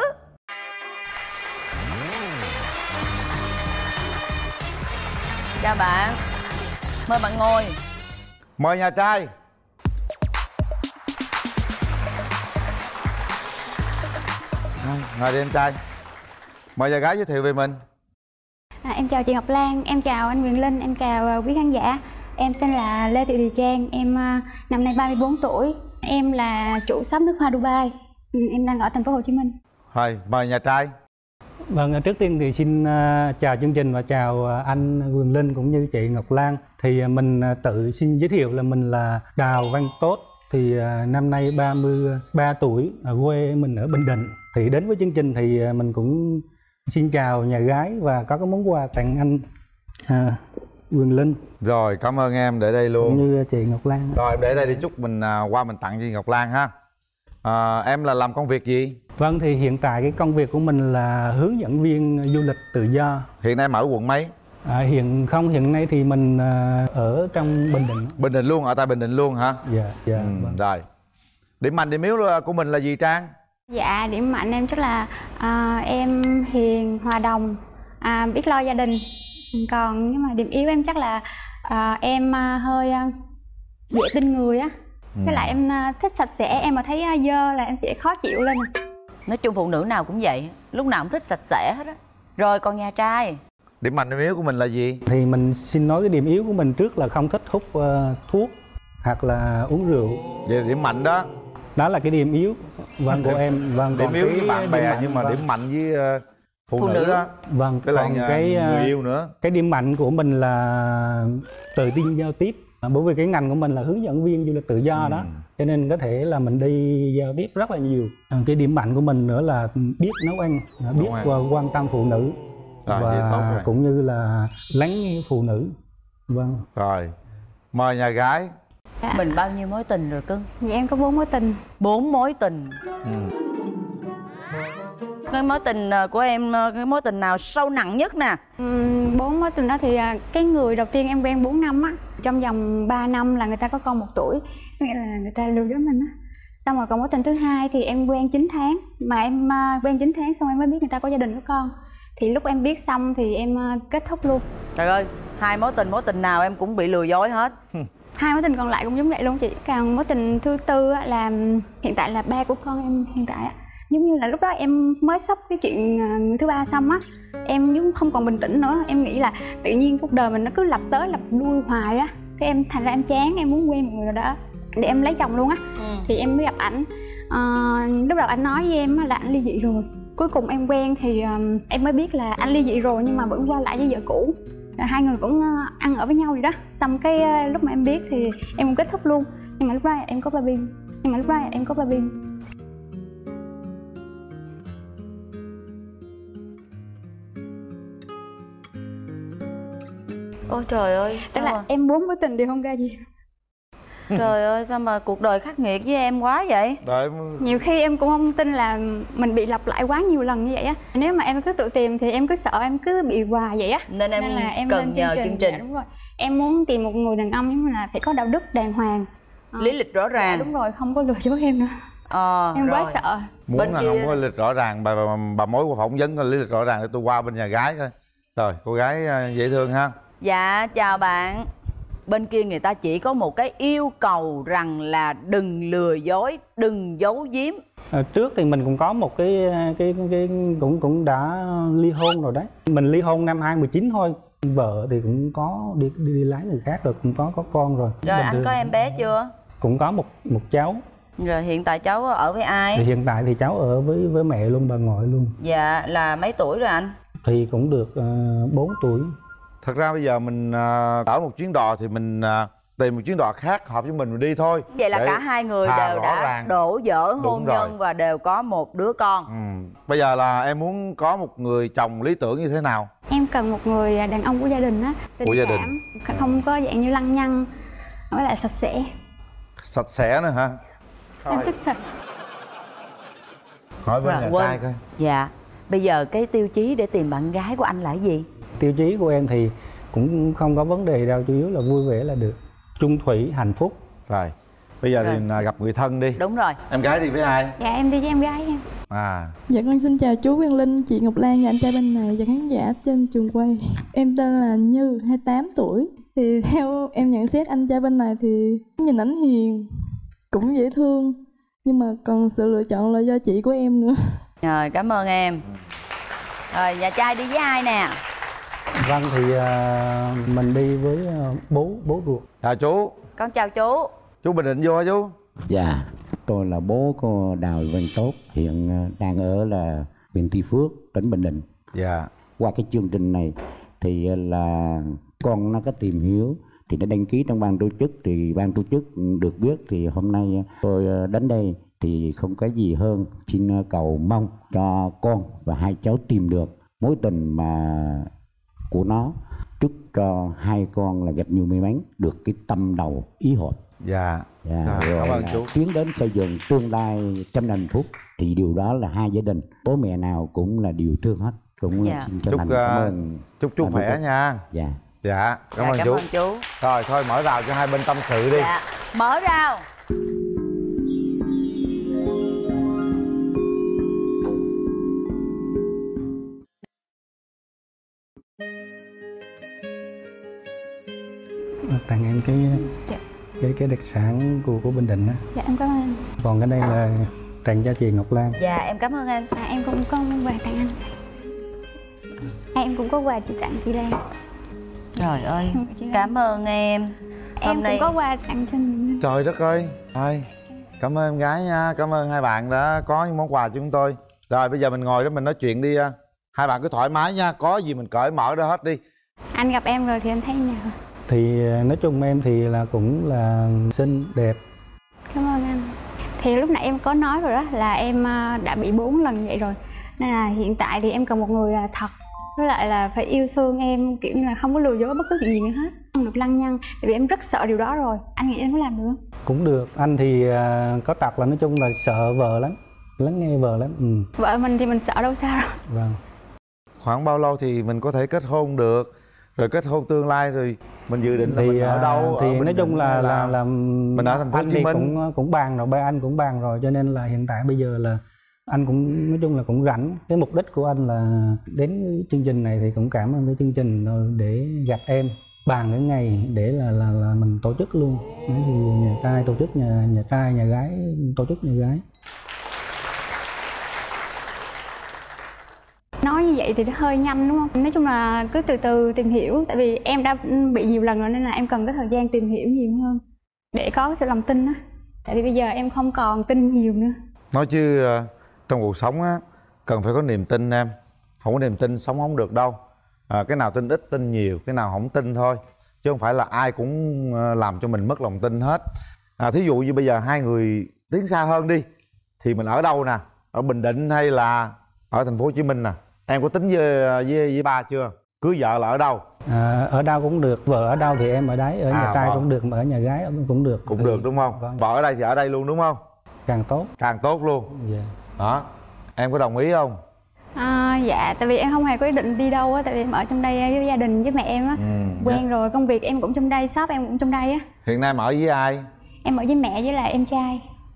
Chào bạn. Mời bạn ngồi. Mời nhà trai. Ngồi đi em trai. Mời nhà gái giới thiệu về mình. Em chào chị Ngọc Lan, em chào anh Quyền Linh, em chào quý khán giả. Em tên là Lê Thị Thùy Trang, em năm nay 34 tuổi. Em là chủ shop nước hoa Dubai. Em đang ở thành phố Hồ Chí Minh. Rồi, mời nhà trai. Vâng, trước tiên thì xin chào chương trình và chào anh Quyền Linh cũng như chị Ngọc Lan. Thì mình tự xin giới thiệu là mình là Đào Văn Tốt. Thì năm nay 33 tuổi, ở quê mình ở Bình Định. Thì đến với chương trình thì mình cũng xin chào nhà gái và có cái món quà tặng anh Quyền Linh. Rồi, cảm ơn em, để đây luôn. Cũng như chị Ngọc Lan. Rồi, em để đây đi, chúc mình qua mình tặng cho chị Ngọc Lan ha. Em là làm công việc gì? Vâng, thì hiện tại cái công việc của mình là hướng dẫn viên du lịch tự do. Hiện nay em ở quận mấy? Hiện nay thì mình ở trong Bình Định. Bình Định luôn, ở tại Bình Định luôn hả? Dạ, vâng. Rồi. Điểm mạnh điểm yếu của mình là gì Trang? Dạ, điểm mạnh em chắc là em hiền, hòa đồng, biết lo gia đình. Nhưng mà điểm yếu em chắc là em hơi dễ tin người á. Với lại em thích sạch sẽ, em mà thấy dơ là em sẽ khó chịu lên. Nói chung phụ nữ nào cũng vậy, lúc nào cũng thích sạch sẽ hết á. Rồi còn nhà trai, điểm mạnh điểm yếu của mình là gì? Thì mình xin nói cái điểm yếu của mình trước là không thích hút thuốc hoặc là uống rượu. Vậy điểm mạnh đó. Đó là cái điểm yếu vâng của em. Vâng, điểm yếu với bạn bè nhưng mà điểm mạnh với phụ nữ đó. Vâng, còn cái người yêu nữa. Cái điểm mạnh của mình là tự tin giao tiếp. Bởi vì cái ngành của mình là hướng dẫn viên du lịch tự do đó, cho nên có thể là mình đi giao tiếp rất là nhiều. Cái điểm mạnh của mình nữa là biết nấu ăn, biết quan tâm phụ nữ và cũng như là lắng nghe phụ nữ. Vâng. Rồi, mời nhà gái. Mình bao nhiêu mối tình rồi cưng? Dạ em có 4 mối tình. 4 mối tình. Cái mối tình của em, cái mối tình nào sâu nặng nhất nè? 4 mối tình đó thì cái người đầu tiên em quen 4 năm á, trong vòng 3 năm là người ta có con 1 tuổi, nghĩa là người ta lừa dối mình á. Xong rồi còn mối tình thứ hai thì em quen 9 tháng, mà em quen 9 tháng xong em mới biết người ta có gia đình có con. Thì lúc em biết xong thì em kết thúc luôn. Trời ơi, hai mối tình nào em cũng bị lừa dối hết. Hai mối tình còn lại cũng giống vậy luôn chị. Còn mối tình thứ tư là hiện tại là ba của con em hiện tại á. Giống như là lúc đó em mới sốc cái chuyện người thứ ba xong á, em giống không còn bình tĩnh nữa. Em nghĩ là tự nhiên cuộc đời mình nó cứ lặp tới lặp lui hoài á. Cái em thành ra em chán, em muốn quen một người nào đó để em lấy chồng luôn á. Thì em mới gặp ảnh. Lúc đầu anh nói với em là anh ly dị rồi. Cuối cùng em quen thì em mới biết là anh ly dị rồi nhưng mà vẫn qua lại với vợ cũ. Hai người cũng ăn ở với nhau vậy đó. Xong cái lúc mà em biết thì em cũng kết thúc luôn. Nhưng mà lúc đó em có baby. Ôi trời ơi, tức là em 4 mối tình đều không ra gì. Trời ơi, sao mà cuộc đời khắc nghiệt với em quá vậy? Nhiều khi em cũng không tin là mình bị lặp lại quá nhiều lần như vậy á. Nếu mà em cứ tự tìm thì em cứ sợ em cứ bị hoài vậy á. Nên là em cần nhờ chương trình. Dạ, đúng rồi. Em muốn tìm một người đàn ông nhưng mà phải có đạo đức đàng hoàng, lý lịch rõ ràng. Đúng rồi, không có lừa dối em nữa. Em quá rồi. sợ. Muốn Bên là kia- không có lịch rõ ràng, bà mối của phỏng vấn có lý lịch rõ ràng để tôi qua bên nhà gái thôi. Rồi, cô gái dễ thương ha. Dạ chào bạn. Bên kia người ta chỉ có một cái yêu cầu rằng là đừng lừa dối, đừng giấu giếm. Trước thì mình cũng có một cái cũng đã ly hôn rồi đấy. Mình ly hôn năm 2019 thôi. Vợ thì cũng có đi lái người khác rồi, cũng có con rồi. Rồi anh có em bé chưa? Cũng có một cháu. Rồi hiện tại cháu ở với ai? Thì hiện tại thì cháu ở với mẹ luôn, bà ngoại luôn. Dạ là mấy tuổi rồi anh? Thì cũng được 4 tuổi. Thật ra bây giờ mình ở một chuyến đò thì mình tìm một chuyến đò khác hợp với mình đi thôi. Vậy là cả hai người đều đã đổ vỡ hôn nhân và đều có một đứa con. Bây giờ là em muốn có một người chồng lý tưởng như thế nào? Em cần một người đàn ông của gia đình á, tình Của gia đình. cảm, không có dạng như lăng nhăng, với lại sạch sẽ. Sạch sẽ nữa hả? Em thích sạch. Hỏi bên nhà trai coi. Dạ. Bây giờ cái tiêu chí để tìm bạn gái của anh là cái gì? Tiêu chí của em thì cũng không có vấn đề đâu, chủ yếu là vui vẻ là được. Chung thủy, hạnh phúc. Rồi. Bây giờ thì gặp người thân đi. Đúng rồi. Em gái đi với ai? Dạ em đi với em gái em. Dạ con xin chào chú Quyền Linh, chị Ngọc Lan và anh trai bên này và khán giả trên trường quay. Em tên là Như, 28 tuổi. Thì theo em nhận xét anh trai bên này thì nhìn ảnh hiền, cũng dễ thương. Nhưng mà còn sự lựa chọn là do chị của em nữa. Rồi cảm ơn em. Rồi nhà trai đi với ai nè? Vâng thì mình đi với bố ruột. Chào chú. Con chào chú. Chú Bình Định vô hả chú? Dạ, tôi là bố của Đào Văn Tốt, hiện đang ở là huyện Tuy Phước, tỉnh Bình Định. Dạ. Qua cái chương trình này thì là con nó có tìm hiểu thì nó đăng ký trong ban tổ chức, thì ban tổ chức được biết thì hôm nay tôi đến đây thì không có gì hơn xin cầu mong cho con và hai cháu tìm được mối tình mà của nó. Chúc cho hai con là gặp nhiều may mắn, được cái tâm đầu ý hợp. Dạ. Rồi cảm ơn chú. tiến đến xây dựng tương lai trăm hạnh phúc, thì điều đó là hai gia đình, bố mẹ nào cũng là điều thương hết. Cũng xin chân thành cảm ơn. Chúc chú khỏe nha. Dạ. Dạ, cảm ơn chú. Rồi thôi mở rào cho hai bên tâm sự đi. Dạ. Mở rào. Tặng em cái đặc sản của Bình Định á. Dạ em cảm ơn anh. Còn cái đây là tặng cho chị Ngọc Lan. Dạ em cảm ơn anh. Em cũng có quà tặng anh. Em cũng có quà chị tặng chị Lan. Trời ơi, cảm ơn em. Em Hôm nay cũng có quà tặng cho mình. Trời đất ơi. Thôi, cảm ơn em gái nha. Cảm ơn hai bạn đã có những món quà cho chúng tôi. Rồi bây giờ mình ngồi đó mình nói chuyện đi. Hai bạn cứ thoải mái nha. Có gì mình cởi mở ra hết đi. Anh gặp em rồi thì anh thấy như nào? Thì nói chung em thì là cũng là xinh đẹp. Cảm ơn anh. Thì lúc nãy em có nói rồi đó, là em đã bị 4 lần vậy rồi. Nên là hiện tại thì em cần một người là thật, với lại là phải yêu thương em, kiểu như là không có lừa dối bất cứ chuyện gì nữa hết, không được lăng nhăng. Tại vì em rất sợ điều đó rồi. Anh nghĩ em có làm được không? Cũng được. Anh thì có tật là nói chung là sợ vợ lắm, lắng nghe vợ lắm. Vợ mình thì mình sợ đâu sao rồi. Vâng. Khoảng bao lâu thì mình có thể kết hôn được? Rồi kết hôn tương lai rồi mình dự định là thì, mình ở đâu? Thì nói chung là mình ở thành phố Hồ Chí Minh. Cũng bàn rồi, ba anh cũng bàn rồi, cho nên là hiện tại bây giờ là anh cũng nói chung là cũng rảnh. Cái mục đích của anh là đến chương trình này thì cũng cảm ơn cái chương trình để gặp em, bàn cái ngày để là mình tổ chức luôn. Đấy thì nhà trai tổ chức nhà trai, nhà gái tổ chức nhà gái. Nói như vậy thì nó hơi nhanh đúng không? Nói chung là cứ từ từ tìm hiểu. Tại vì em đã bị nhiều lần rồi nên là em cần cái thời gian tìm hiểu nhiều hơn để có cái sự lòng tin á. Tại vì bây giờ em không còn tin nhiều nữa. Nói chứ trong cuộc sống á cần phải có niềm tin em. Không có niềm tin sống không được đâu. Cái nào tin ít tin nhiều, cái nào không tin thôi. Chứ không phải là ai cũng làm cho mình mất lòng tin hết. Thí dụ như bây giờ hai người tiến xa hơn đi thì mình ở đâu nè? Ở Bình Định hay là ở thành phố Hồ Chí Minh nè? Em có tính với ba chưa? Cưới vợ là ở đâu? Ở đâu cũng được, vợ ở đâu thì em ở đấy, ở nhà trai cũng được, mà ở nhà gái cũng được. Cũng được đúng không? Vâng. Vợ ở đây thì ở đây luôn đúng không? Càng tốt. Càng tốt luôn. Dạ. Đó. Em có đồng ý không? Dạ, tại vì em không hề có ý định đi đâu á. Tại vì em ở trong đây với gia đình, với mẹ em á. Quen rồi, công việc em cũng trong đây, shop em cũng trong đây á. Hiện nay em ở với ai? Em ở với mẹ với lại em trai.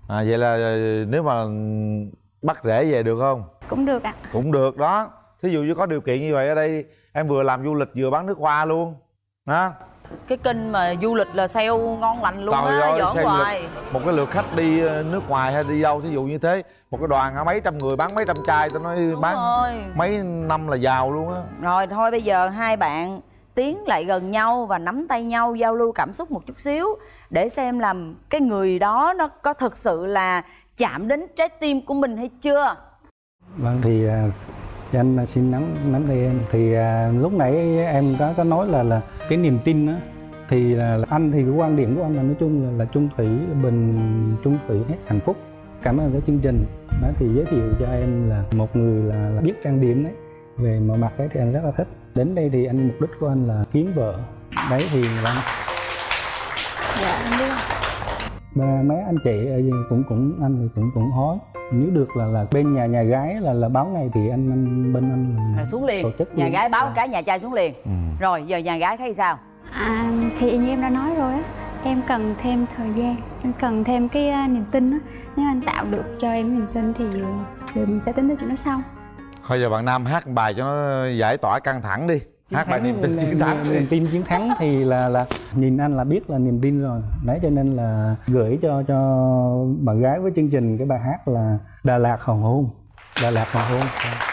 Vậy là nếu mà bắt rễ về được không? Cũng được ạ. Cũng được đó. Thí dụ như có điều kiện như vậy ở đây em vừa làm du lịch vừa bán nước hoa luôn ha. Cái kênh mà du lịch là sale ngon lành luôn á, giỡn hoài. Một cái lượt khách đi nước ngoài hay đi đâu thí dụ như thế, một cái đoàn mấy trăm người bán mấy trăm chai, tôi nói đúng bán rồi. Mấy năm là giàu luôn á. Rồi thôi bây giờ hai bạn tiến lại gần nhau và nắm tay nhau giao lưu cảm xúc một chút xíu để xem làm cái người đó nó có thực sự là chạm đến trái tim của mình hay chưa. Vâng, thì anh xin nắm tay em. Thì lúc nãy em có nói là cái niềm tin á, thì là anh thì cái quan điểm của anh là nói chung là chung thủy bình, chung thủy hết hạnh phúc. Cảm ơn cái chương trình đó thì giới thiệu cho em là một người là biết trang điểm đấy, về mọi mặt đấy thì anh rất là thích. Đến đây thì anh mục đích của anh là kiếm vợ đấy thì là dạ anh biết. Mà mấy anh chị cũng anh thì cũng hói nếu được là bên nhà gái là báo ngày thì anh bên anh là xuống liền, nhà luôn. gái báo cái nhà trai xuống liền. Rồi giờ nhà gái thấy sao? Thì như em đã nói rồi á, em cần thêm thời gian, em cần thêm cái niềm tin á. Nếu anh tạo được cho em niềm tin thì mình sẽ tính tới chuyện đó sau. Thôi giờ bạn nam hát một bài cho nó giải tỏa căng thẳng đi. Hát bài niềm tin chiến thắng. Niềm tin chiến thắng thì là nhìn anh là biết là niềm tin rồi. Đấy cho nên là gửi cho bạn gái với chương trình cái bài hát là Đà Lạt Hoàng Hôn. Đà Lạt Hoàng Hôn.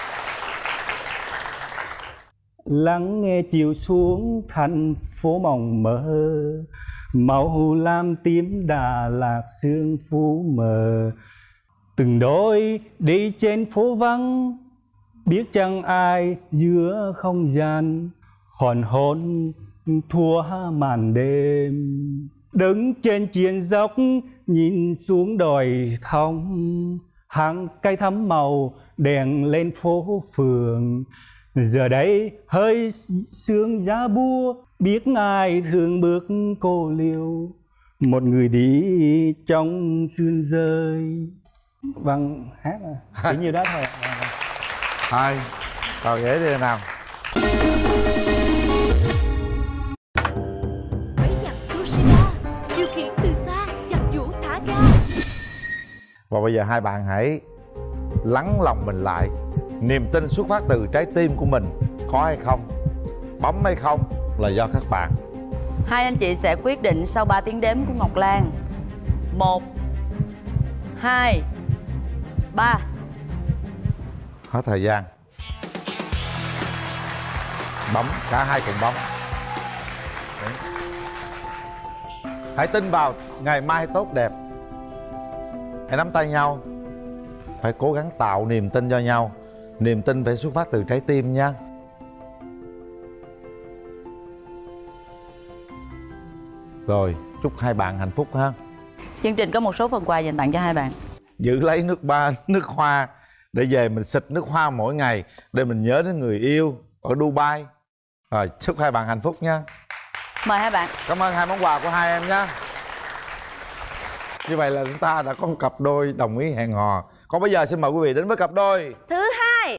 Lắng nghe chiều xuống thành phố mộng mơ, màu lam tím Đà Lạt sương phú mờ. Từng đôi đi trên phố vắng, biết chẳng ai giữa không gian, hoàng hôn thua màn đêm. Đứng trên triền dốc nhìn xuống đồi thông, hàng cây thắm màu đèn lên phố phường. Giờ đây hơi sương giá búa, biết ai thường bước cô liêu, một người đi trong sương rơi. Vâng, hát chỉ như đó thôi. Thôi, vào ghế đi nào. Bấy giặc Kushida điều khiển từ xa, giặc vũ thả ga. Và bây giờ hai bạn hãy lắng lòng mình lại. Niềm tin xuất phát từ trái tim của mình, có hay không, bấm hay không là do các bạn. Hai anh chị sẽ quyết định sau 3 tiếng đếm của Ngọc Lan. 1 2 3. Hết thời gian. Bấm, cả hai cùng bấm. Đấy. Hãy tin vào ngày mai tốt đẹp. Hãy nắm tay nhau. Phải cố gắng tạo niềm tin cho nhau. Niềm tin phải xuất phát từ trái tim nha. Rồi, chúc hai bạn hạnh phúc ha. Chương trình có một số phần quà dành tặng cho hai bạn. Giữ lấy nước hoa để về mình xịt nước hoa mỗi ngày để mình nhớ đến người yêu ở Dubai. Rồi, chúc hai bạn hạnh phúc nha. Mời hai bạn. Cảm ơn hai món quà của hai em nhé. Như vậy là chúng ta đã có một cặp đôi đồng ý hẹn hò. Còn bây giờ xin mời quý vị đến với cặp đôi thứ